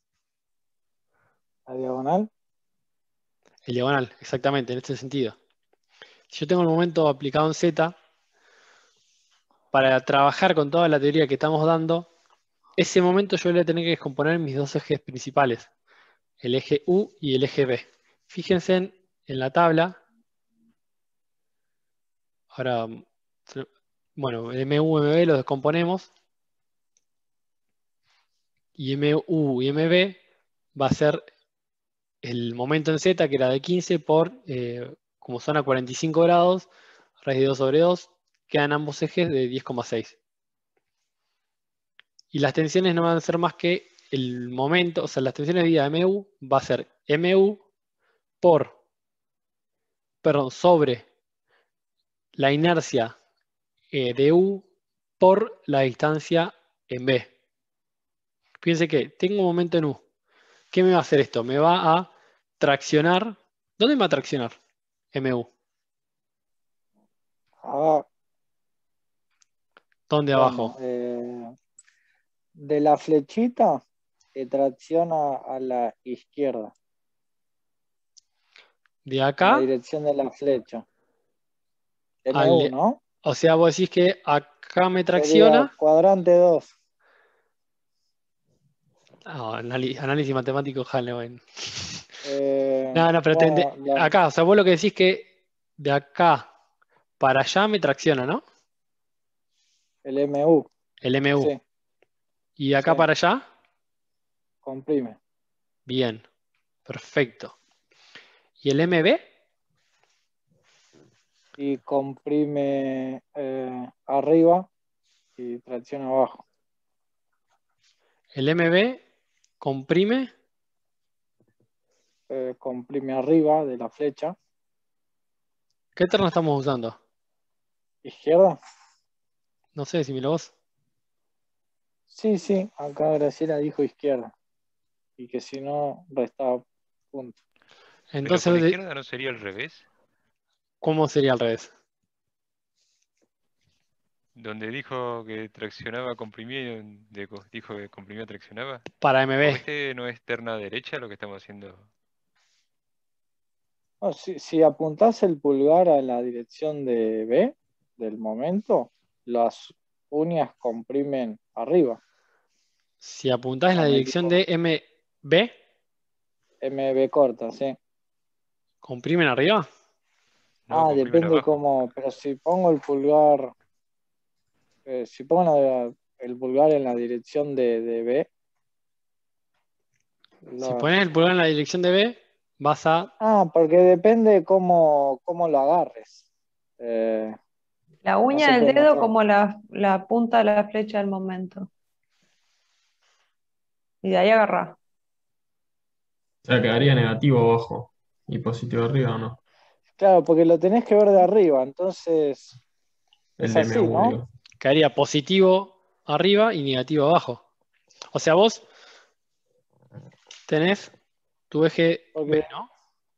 la diagonal. El diagonal, exactamente, en este sentido. Si yo tengo el momento aplicado en Z, para trabajar con toda la teoría que estamos dando, ese momento yo voy a tener que descomponer mis dos ejes principales, el eje U y el eje B. Fíjense en la tabla. Ahora, bueno, MU, MB los descomponemos. Y MU y MB va a ser el momento en Z, que era de 15 por como son a 45 grados, raíz de 2 sobre 2, quedan ambos ejes de 10,6. Y las tensiones no van a ser más que el momento, o sea, las tensiones de vida de MU va a ser MU sobre la inercia de U por la distancia en B. Fíjense que tengo un momento en U. ¿Qué me va a hacer esto? Me va a traccionar. ¿Dónde me va a traccionar MU? Ah, ¿Dónde bueno, abajo? de la flechita que tracciona a la izquierda, De en la acá dirección de la flecha. al... MU, ¿no? O sea, vos decís que acá me Sería tracciona. cuadrante 2. Análisis matemático Halloween. Eh, No, pero bueno, acá, o sea, vos lo que decís que de acá para allá me tracciona, ¿no? el MU, El MU. sí, Y de acá sí, para allá, comprime. bien, perfecto. ¿Y el MB? Y comprime arriba y tracciona abajo. El MB comprime. Comprime arriba de la flecha. ¿Qué terno estamos usando? ¿Izquierda? No sé, decímelo vos. Sí, sí, acá Graciela dijo izquierda. Y que si no, restaba punto. Pero con la Entonces, izquierda no sería al revés. ¿cómo sería al revés? Donde dijo que traccionaba, comprimía, dijo que comprimía, traccionaba. Para ¿O MB. este no es terna derecha lo que estamos haciendo? No, si apuntás el pulgar a la dirección de B, del momento, las uñas comprimen arriba. Si apuntás en la ¿O me dirección de equivoco? MB, MB corta, sí. ¿comprimen arriba? No, comprimen Depende abajo. cómo, pero si pongo el pulgar, si pongo el pulgar en la dirección de B, Si las... pones el pulgar en la dirección de B, vas a... porque depende cómo lo agarres. La No uña se del puede dedo mostrar. como la punta de la flecha del momento. Y de ahí agarrá. O sea, quedaría negativo abajo y positivo arriba, ¿o no? Claro, porque lo tenés que ver de arriba, entonces es El así, MU, ¿no? digo. Quedaría positivo arriba y negativo abajo. O sea, vos tenés tu eje B, Porque, ¿no?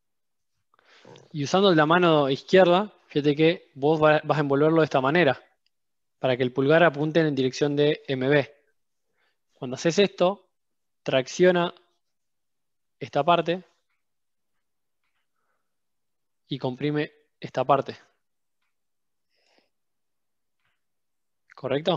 Y usando la mano izquierda, fíjate que vos vas a envolverlo de esta manera, para que el pulgar apunte en dirección de MB. Cuando haces esto, tracciona esta parte y comprime esta parte. ¿Correcto?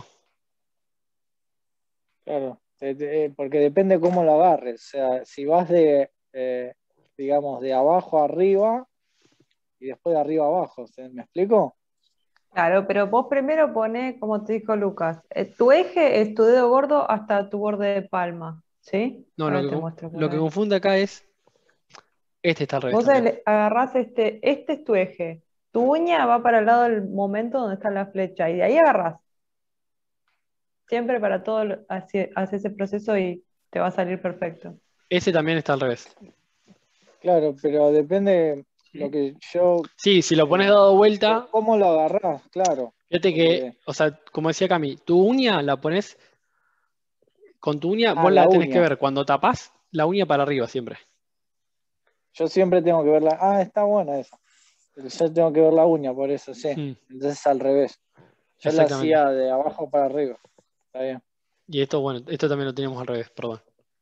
claro, porque depende cómo lo agarres. O sea, si vas digamos, de abajo a arriba y después de arriba a abajo, ¿me explico? Claro, pero vos primero ponés, como te dijo Lucas, tu eje es tu dedo gordo hasta tu borde de palma, ¿sí? No, Ahora te muestro por lo que ahí. confunde acá es, este está al revés Vos también. agarrás este es tu eje. Tu uña va para el lado del momento donde está la flecha y de ahí agarrás. Siempre para todo, haces ese proceso y te va a salir perfecto. Ese también está al revés. Claro, pero depende lo que yo, Sí, si lo pones dado pero vuelta, cómo lo agarrás, claro. fíjate que, Porque, o sea, como decía Cami, tu uña la pones, con tu uña vos la la tenés que uña. ver cuando tapás la uña para arriba siempre. Yo siempre tengo que ver está buena esa. Yo tengo que ver la uña, por eso, sí. Mm, Entonces al revés. Yo la exactamente. hacía de abajo para arriba. Está bien. Y esto, bueno, esto también lo teníamos al revés, perdón.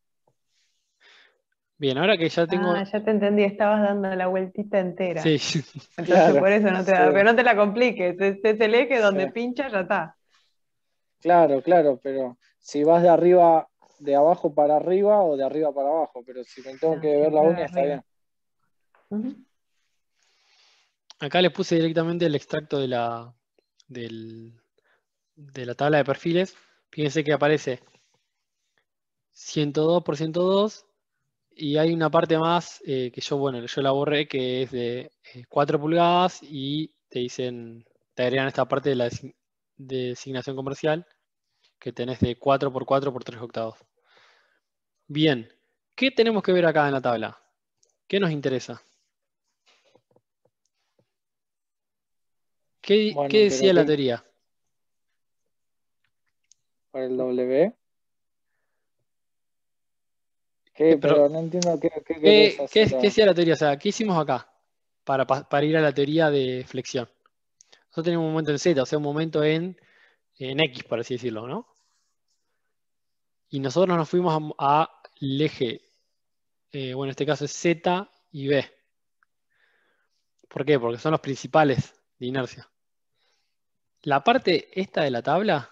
Bien, ahora que ya tengo. Ya te entendí, estabas dando la vueltita entera. Sí, Entonces Claro, por eso no te da, pero sí, no te la compliques. Este es el eje sí. donde pincha, ya está. Claro, pero si vas de arriba, de abajo para arriba o de arriba para abajo, pero si me tengo No, que ver la siempre de uña, está arriba. bien. Ujú. acá les puse directamente el extracto de la tabla de perfiles. Fíjense que aparece 102 por 102 Y hay una parte más que yo la borré, que es de 4 pulgadas y te agregan esta parte de la designación comercial que tenés de 4 por 4 por 3 octavos. Bien, ¿qué tenemos que ver acá en la tabla? ¿Qué nos interesa? ¿Qué Bueno, decía pero la ¿qué teoría? para el W? Pero, Pero no entiendo qué querés hacer. ¿qué decía la teoría? O sea, ¿qué hicimos acá para ir a la teoría de flexión? Nosotros tenemos un momento en Z, o sea, un momento en X, por así decirlo, ¿no? Y nosotros nos fuimos al eje, bueno, en este caso es Z y B. ¿Por qué? Porque son los principales de inercia. La parte esta de la tabla,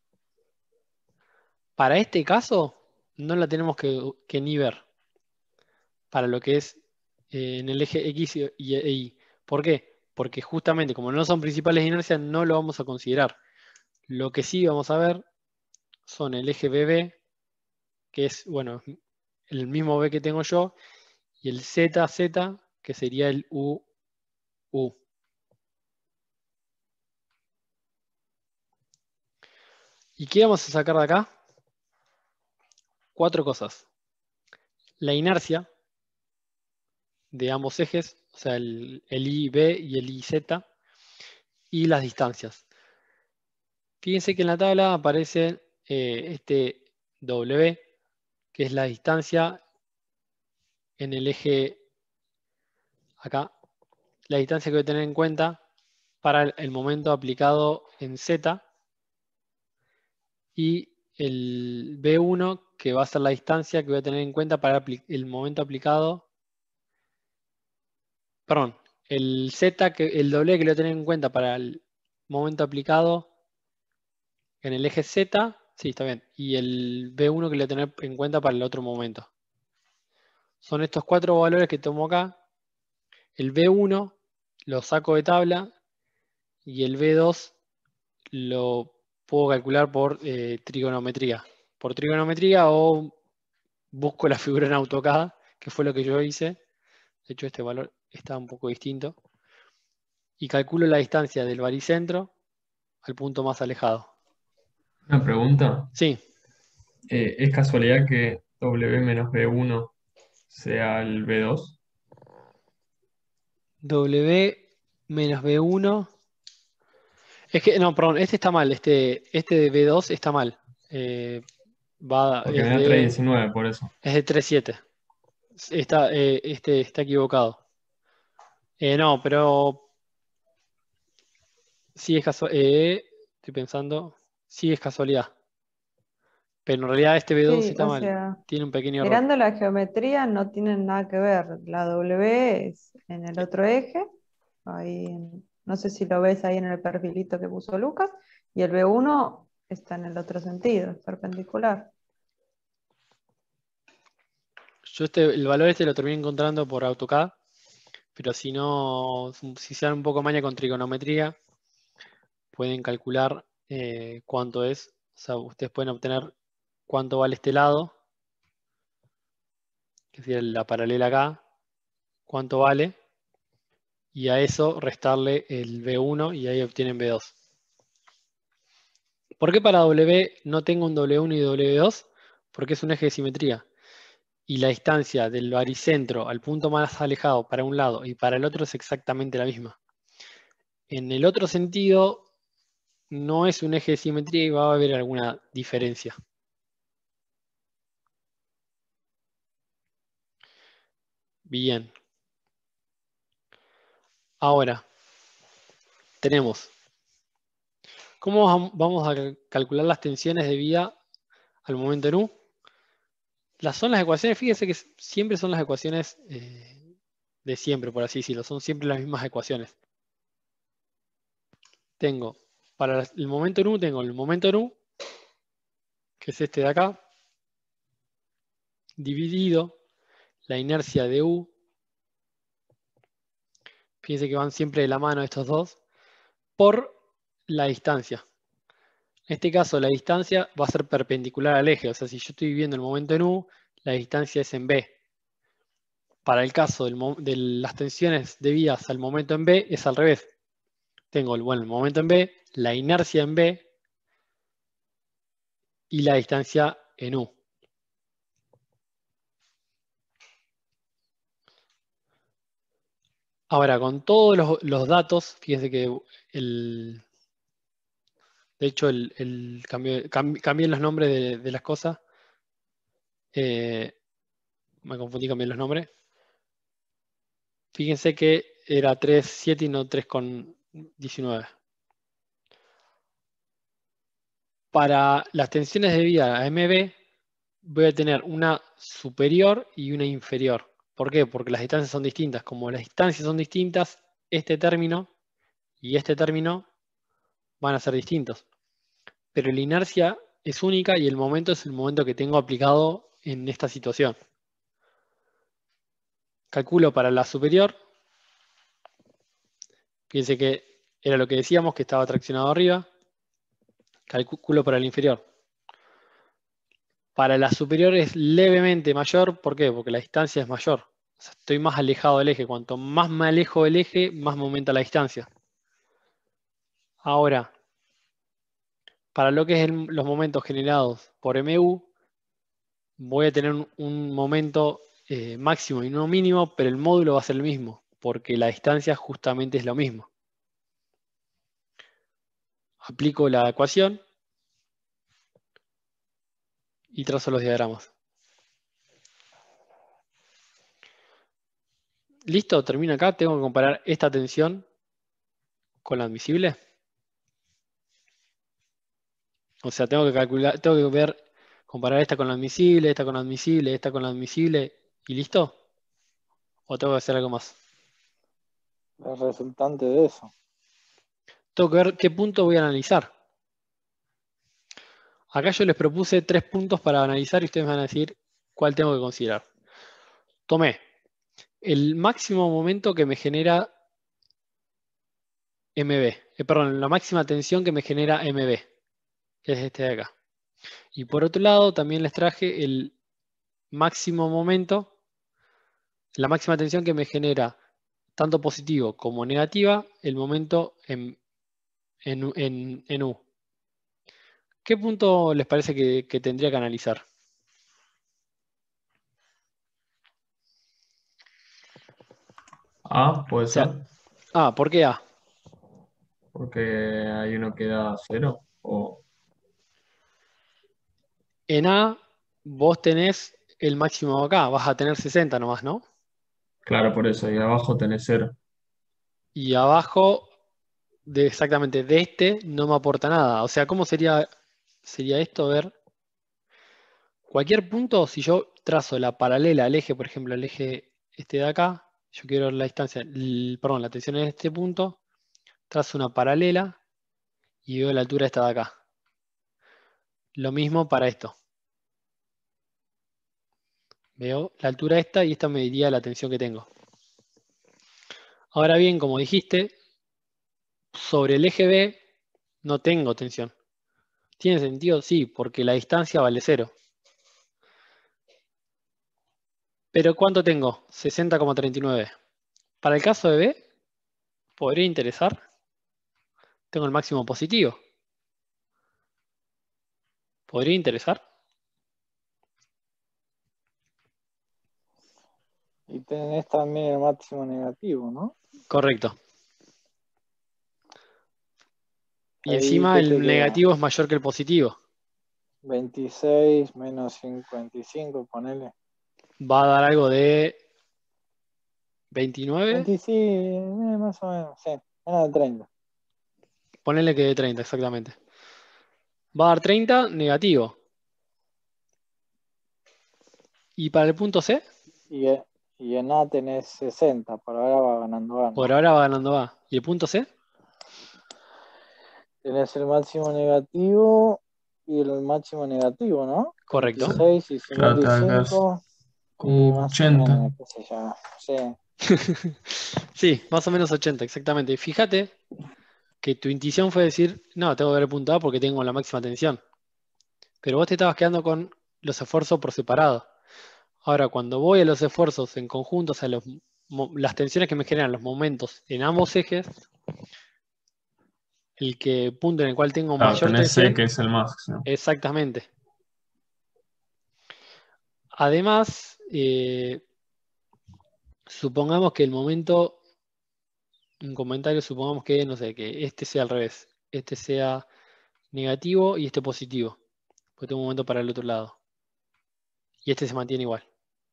para este caso, no la tenemos que ni ver para lo que es en el eje X y Y. ¿Por qué? Porque justamente como no son principales de inercia, no lo vamos a considerar. Lo que sí vamos a ver son el eje BB, que es, bueno, el mismo B que tengo yo, y el ZZ, que sería el UU. ¿Y qué vamos a sacar de acá? 4 cosas. La inercia de ambos ejes, o sea, el IB y el IZ, y las distancias. Fíjense que en la tabla aparece este W, que es la distancia en el eje acá, la distancia que voy a tener en cuenta para el momento aplicado en Z, y el B1, que va a ser la distancia que voy a tener en cuenta para el momento aplicado, perdón, el Z, el W que lo voy a tener en cuenta para el momento aplicado en el eje Z, sí, está bien, y el B1 que lo voy a tener en cuenta para el otro momento. Son estos 4 valores que tomo acá. El B1 lo saco de tabla y el B2 lo puedo calcular por trigonometría. Por trigonometría o busco la figura en AutoCAD, que fue lo que yo hice. De hecho, este valor está un poco distinto. Y calculo la distancia del baricentro al punto más alejado. Una pregunta. Sí, ¿Es casualidad que W menos B1 sea el B2? W menos B1. Es que, no, perdón, este está mal. Este de B2 está mal. Porque me da 319 por eso. Es de 3,7. Este está equivocado. No, pero sí es casualidad. Estoy pensando. Sí es casualidad. Pero en realidad este B2 Sí, está o mal. sea, Tiene un pequeño error. mirando la geometría no tienen nada que ver. La W es en el otro eje, ahí no sé si lo ves ahí en el perfilito que puso Lucas, y el B1 está en el otro sentido, es perpendicular. Yo el valor este lo terminé encontrando por AutoCAD, pero si no, si se dan un poco maña con trigonometría, pueden calcular cuánto es. O sea, ustedes pueden obtener cuánto vale este lado, que sería la paralela acá, cuánto vale, y a eso restarle el B1 y ahí obtienen B2. ¿Por qué para W no tengo un W1 y W2? Porque es un eje de simetría. Y la distancia del baricentro al punto más alejado para un lado y para el otro es exactamente la misma. En el otro sentido, no es un eje de simetría y va a haber alguna diferencia. Bien. Ahora, tenemos. ¿Cómo vamos a calcular las tensiones debidas al momento en U? Son las ecuaciones, fíjense que siempre son las ecuaciones de siempre, por así decirlo. Son siempre las mismas ecuaciones. Tengo, para el momento en U, tengo el momento en U, que es este de acá, dividido la inercia de U. Fíjense que van siempre de la mano estos dos, por la distancia. En este caso, la distancia va a ser perpendicular al eje. O sea, si yo estoy viviendo el momento en U, la distancia es en B. Para el caso de las tensiones debidas al momento en B, es al revés. Tengo el momento en B, la inercia en B y la distancia en U. Ahora, con todos los datos, fíjense que de hecho cambié los nombres de las cosas. Me confundí, cambié los nombres. Fíjense que era 3,7 y no 3,19. Para las tensiones debidas a MB, voy a tener una superior y una inferior. ¿Por qué? Porque las distancias son distintas. Como las distancias son distintas, este término y este término van a ser distintos. Pero la inercia es única y el momento es el momento que tengo aplicado en esta situación. Calculo para la superior. Fíjense que era lo que decíamos, que estaba traccionado arriba. Calculo para la inferior. Para la superior es levemente mayor. ¿Por qué? Porque la distancia es mayor. O sea, estoy más alejado del eje. Cuanto más me alejo del eje, más me aumenta la distancia. Ahora, para lo que es los momentos generados por MU, voy a tener un momento máximo y no mínimo, pero el módulo va a ser el mismo, porque la distancia justamente es lo mismo. Aplico la ecuación y trazo los diagramas. ¿Listo? Termino acá. Tengo que comparar esta tensión con la admisible. O sea, tengo que calcular, tengo que ver, comparar esta con la admisible, esta con la admisible, esta con la admisible, y listo. ¿O tengo que hacer algo más? El resultante de eso. Tengo que ver qué punto voy a analizar. Acá yo les propuse 3 puntos para analizar y ustedes me van a decir cuál tengo que considerar. Tomé el máximo momento que me genera MB, perdón, la máxima tensión que me genera MB, que es este de acá. Y por otro lado, también les traje el máximo momento, la máxima tensión que me genera tanto positivo como negativa, el momento en U. ¿Qué punto les parece que tendría que analizar? A puede O sea, ser, ¿por qué A? porque hay uno que da 0. O En A vos tenés el máximo acá, vas a tener 60 nomás, ¿no? claro, por eso. Y abajo tenés 0. Y abajo, exactamente de este, no me aporta nada. O sea, ¿cómo sería esto? A ver, cualquier punto, si yo trazo la paralela al eje, por ejemplo, al eje este de acá, yo quiero la distancia, perdón, la tensión en este punto, trazo una paralela y veo la altura esta de acá. Lo mismo para esto. Veo la altura esta y esta me diría la tensión que tengo. Ahora bien, como dijiste, sobre el eje B no tengo tensión. ¿Tiene sentido? Sí, porque la distancia vale 0. Pero ¿cuánto tengo? 60,39. Para el caso de B, podría interesar. Tengo el máximo positivo. ¿Podría interesar? Y tenés también el máximo negativo, ¿no? Correcto. Y Ahí, encima ¿qué te el queda? negativo es mayor que el positivo. 26 menos 55, ponele. Va a dar algo de 29. 25, más o menos, sí. Menos de 30. Ponele que de 30, exactamente. Va a dar 30 negativo. ¿Y para el punto C? Y en A tenés 60, por ahora va ganando A, ¿no? Por ahora va ganando A. ¿Y el punto C? Tenés el máximo negativo y el máximo negativo, ¿no? Correcto. 26 y Claro, te hagas 55 y más o 80. menos, qué sé yo. Sí. Sí, más o menos 80, exactamente. Y fíjate que tu intuición fue decir, no, tengo que ver el punto A porque tengo la máxima tensión. Pero vos te estabas quedando con los esfuerzos por separado. Ahora, cuando voy a los esfuerzos en conjunto, o sea, las tensiones que me generan los momentos en ambos ejes, punto en el cual tengo Claro, mayor tenés C tensión, que es el máximo. exactamente. Además, supongamos que el momento, un comentario, supongamos que, no sé, que este sea al revés, este sea negativo y este positivo, pues tengo un momento para el otro lado, y este se mantiene igual.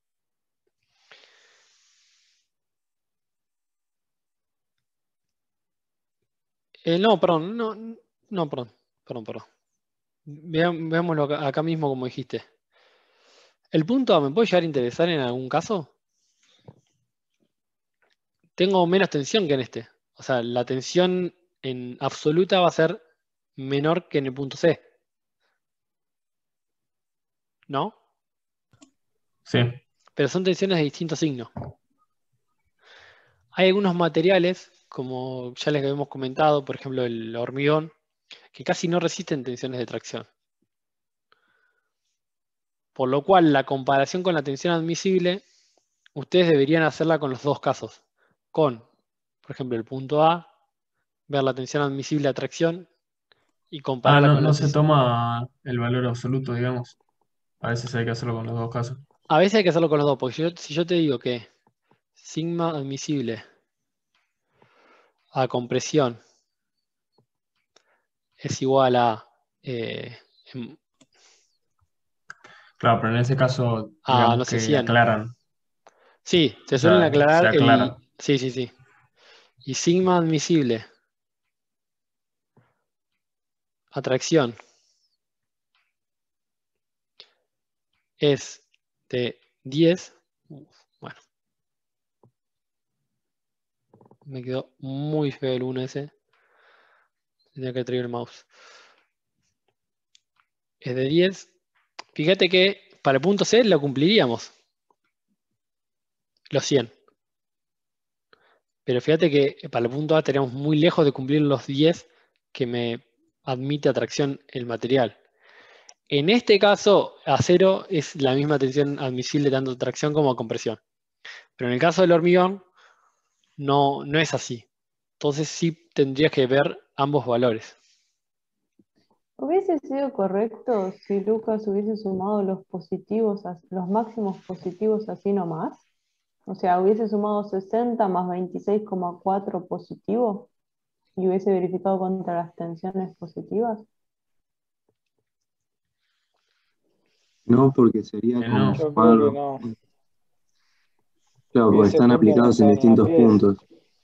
No, perdón, no, perdón. Veámoslo acá mismo como dijiste. ¿El punto A me puede llegar a interesar en algún caso? Tengo menos tensión que en este. O sea, la tensión en absoluta va a ser menor que en el punto C. ¿No? Sí. Pero son tensiones de distintos signos. Hay algunos materiales, como ya les habíamos comentado, por ejemplo el hormigón, que casi no resisten tensiones de tracción. Por lo cual la comparación con la tensión admisible, ustedes deberían hacerla con los dos casos. Con, por ejemplo, el punto A, ver la tensión admisible a tracción y Ah, compararla no, con la no se tensión. toma el valor absoluto, digamos. A veces hay que hacerlo con los dos casos. A veces hay que hacerlo con los dos, porque si yo te digo que sigma admisible a compresión es igual a, em, Claro, pero en ese caso, digamos no sé, que 100. aclaran. Sí, O te suelen sea, se aclarar aclara. Sí, sí, sí. Y sigma admisible a tracción es de 10. Bueno, me quedó muy feo el 1 ese. Tenía que traer el mouse. Es de 10. Fíjate que para el punto C lo cumpliríamos. Los 100. Pero fíjate que para el punto A estaríamos muy lejos de cumplir los 10 que me admite a tracción el material. En este caso, acero es la misma tensión admisible tanto a tracción como a compresión. Pero en el caso del hormigón, no es así. Entonces sí tendrías que ver ambos valores. ¿Hubiese sido correcto si Lucas hubiese sumado los positivos, los máximos positivos así nomás? O sea, hubiese sumado 60 más 26,4 positivo y hubiese verificado contra las tensiones positivas. No, porque sería como No. Yo sumar, creo que no. claro, Y porque ese están punto no aplicados en está ni a distintos 10. puntos.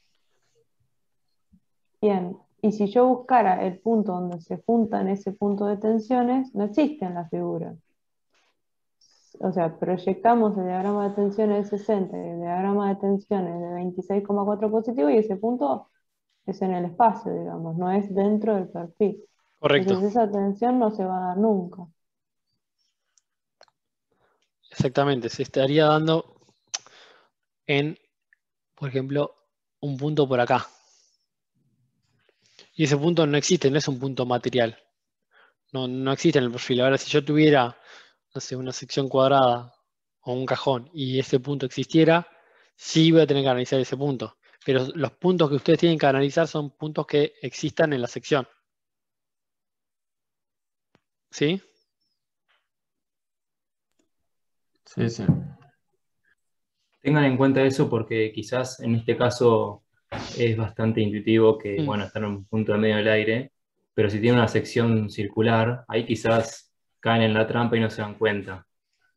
Bien, y si yo buscara el punto donde se juntan ese punto de tensiones, no existe en la figura. O sea, proyectamos el diagrama de tensiones de 60 y el diagrama de tensiones de 26,4 positivo y ese punto es en el espacio, digamos, no es dentro del perfil. Correcto, Entonces esa tensión no se va a dar nunca. exactamente. Se estaría dando en, por ejemplo, un punto por acá. Y ese punto no existe, no es un punto material. No existe en el perfil. Ahora, si yo tuviera, no sé, una sección cuadrada o un cajón y ese punto existiera, sí voy a tener que analizar ese punto. Pero los puntos que ustedes tienen que analizar son puntos que existan en la sección. ¿Sí? Sí, sí. Tengan en cuenta eso porque quizás en este caso es bastante intuitivo que, Mm, bueno, están en un punto de medio del aire, pero si tienen una sección circular, ahí quizás caen en la trampa y no se dan cuenta.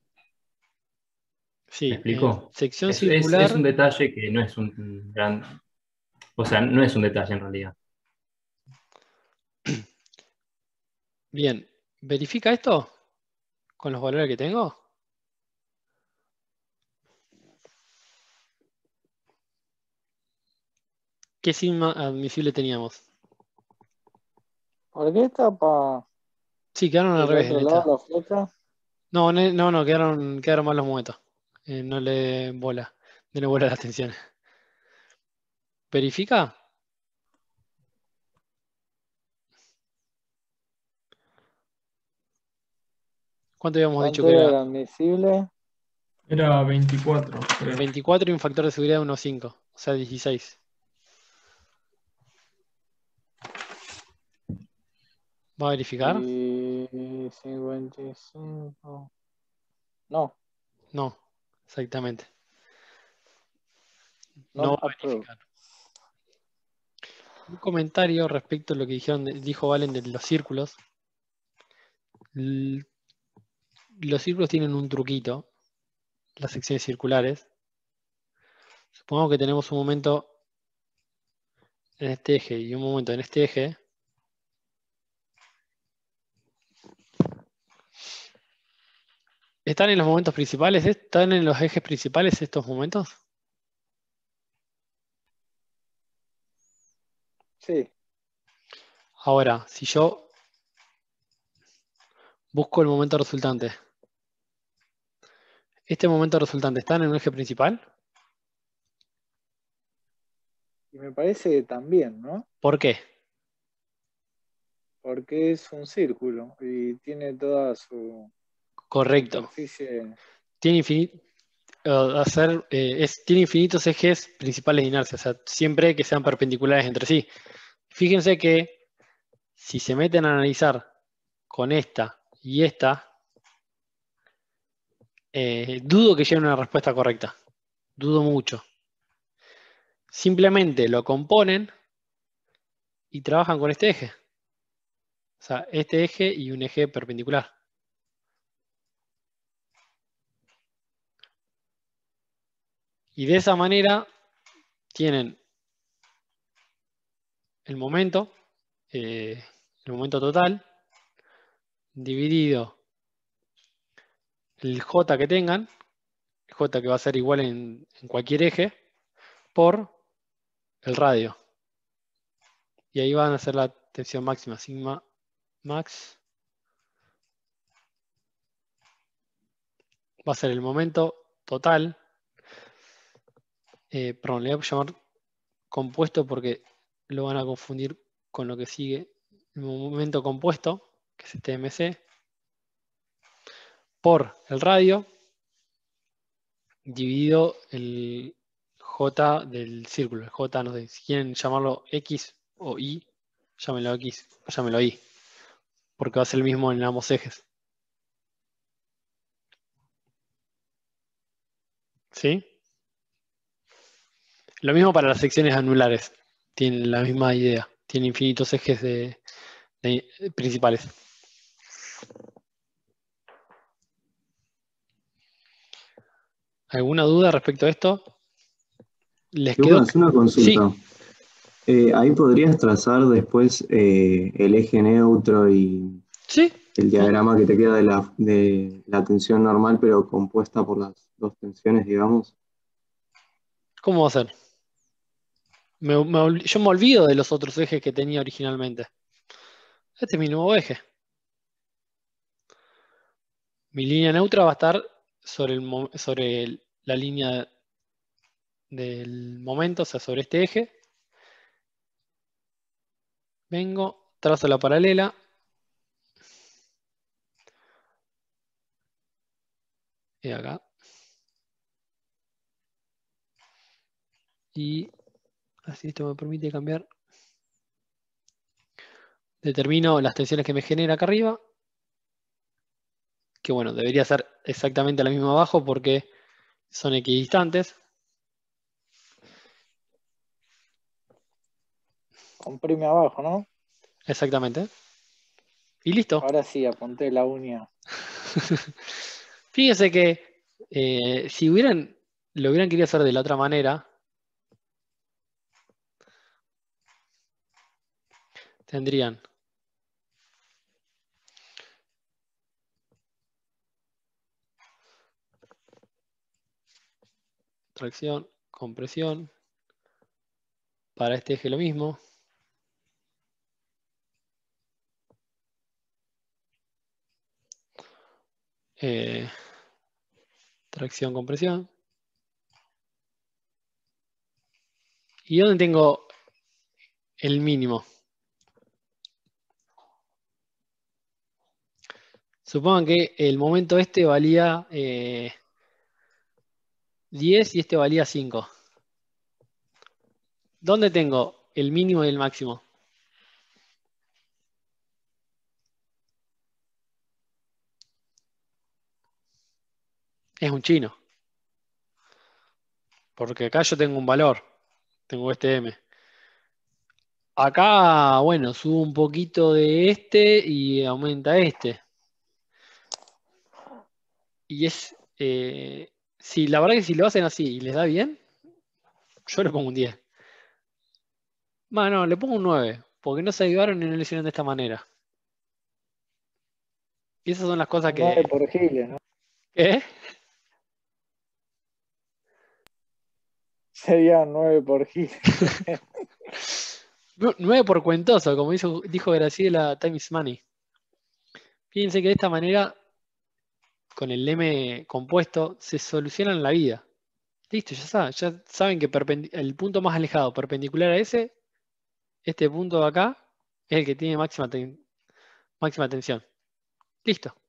¿Me sí, en explico? sección Es circular. un detalle que no es un gran, o sea, no es un detalle en realidad. Bien, ¿verifica esto con los valores que tengo? ¿Qué sigma admisible teníamos? ¿Por qué está para Sí, quedaron al el revés en otro lado esta. la flecha? No, no, quedaron mal los momentos. No le bola, no le bola las tensiones. ¿Verifica? ¿Cuánto habíamos dicho ¿Cuánto que era era? el admisible? Era 24, creo. 24 y un factor de seguridad de 1,5, o sea, 16. ¿Va a verificar? Y 55. No, No, exactamente. No not va a approved. verificar. Un comentario respecto a lo que dijo Valen de los círculos. L- Los círculos tienen un truquito, las secciones circulares. Supongamos que tenemos un momento en este eje y un momento en este eje. ¿Están en los momentos principales? ¿Están en los ejes principales estos momentos? Sí, Ahora, si yo busco el momento resultante, ¿este momento resultante está en un eje principal? y me parece que también, ¿no? ¿Por qué? Porque es un círculo y tiene toda su Correcto. superficie. Tiene tiene infinitos ejes principales de inercia, o sea, siempre que sean perpendiculares entre sí. Fíjense que si se meten a analizar con esta y esta, dudo que lleguen a una respuesta correcta. Dudo mucho. Simplemente lo componen y trabajan con este eje. O sea, este eje y un eje perpendicular. Y de esa manera tienen el momento, total, dividido el J que tengan, el J que va a ser igual en cualquier eje, por el radio. Y ahí van a hacer la tensión máxima, sigma max. Va a ser el momento total. Perdón, le voy a llamar compuesto porque lo van a confundir con lo que sigue. El momento compuesto, que es este MC, por el radio, dividido el J del círculo. El J, no sé, si quieren llamarlo X o Y, llámenlo X o llámenlo Y, porque va a ser el mismo en ambos ejes. ¿Sí? Lo mismo para las secciones anulares. Tienen la misma idea. Tienen infinitos ejes principales. ¿Alguna duda respecto a esto? ¿Les quedó? Lucas, una Sí, consulta. Ahí podrías trazar después el eje neutro y sí. el diagrama que te queda de la tensión normal, pero compuesta por las dos tensiones, digamos. ¿Cómo va a ser? Yo me olvido de los otros ejes que tenía originalmente. Este es mi nuevo eje. Mi línea neutra va a estar sobre la línea del momento, o sea, sobre este eje. Vengo, trazo la paralela. Y acá. Y así esto me permite cambiar. Determino las tensiones que me genera acá arriba. Que bueno, debería ser exactamente la misma abajo porque son equidistantes. Comprime abajo, ¿no? Exactamente. Y listo. Ahora sí, apunté la uña. Fíjense que si lo hubieran querido hacer de la otra manera, tendrían tracción, compresión. Para este eje lo mismo. Tracción, compresión. ¿Y dónde tengo el mínimo? Supongan que el momento este valía 10 y este valía 5. ¿Dónde tengo el mínimo y el máximo? Es un chino. Porque acá yo tengo un valor. Tengo este M. Acá, bueno, subo un poquito de este y aumenta este. Y es... si la verdad que si lo hacen así y les da bien, yo le pongo un 10. Bueno, le pongo un 9. Porque no se ayudaron y no lo hicieron de esta manera. Y esas son las cosas Un 9 que... por Giles, ¿no? ¿Qué? Sería un 9 por Giles. 9 por cuentoso, como dijo Graciela, time is money. Fíjense que de esta manera, con el M compuesto, se solucionan la vida. Listo, ya saben que el punto más alejado perpendicular a ese, este punto de acá, es el que tiene máxima tensión. Listo.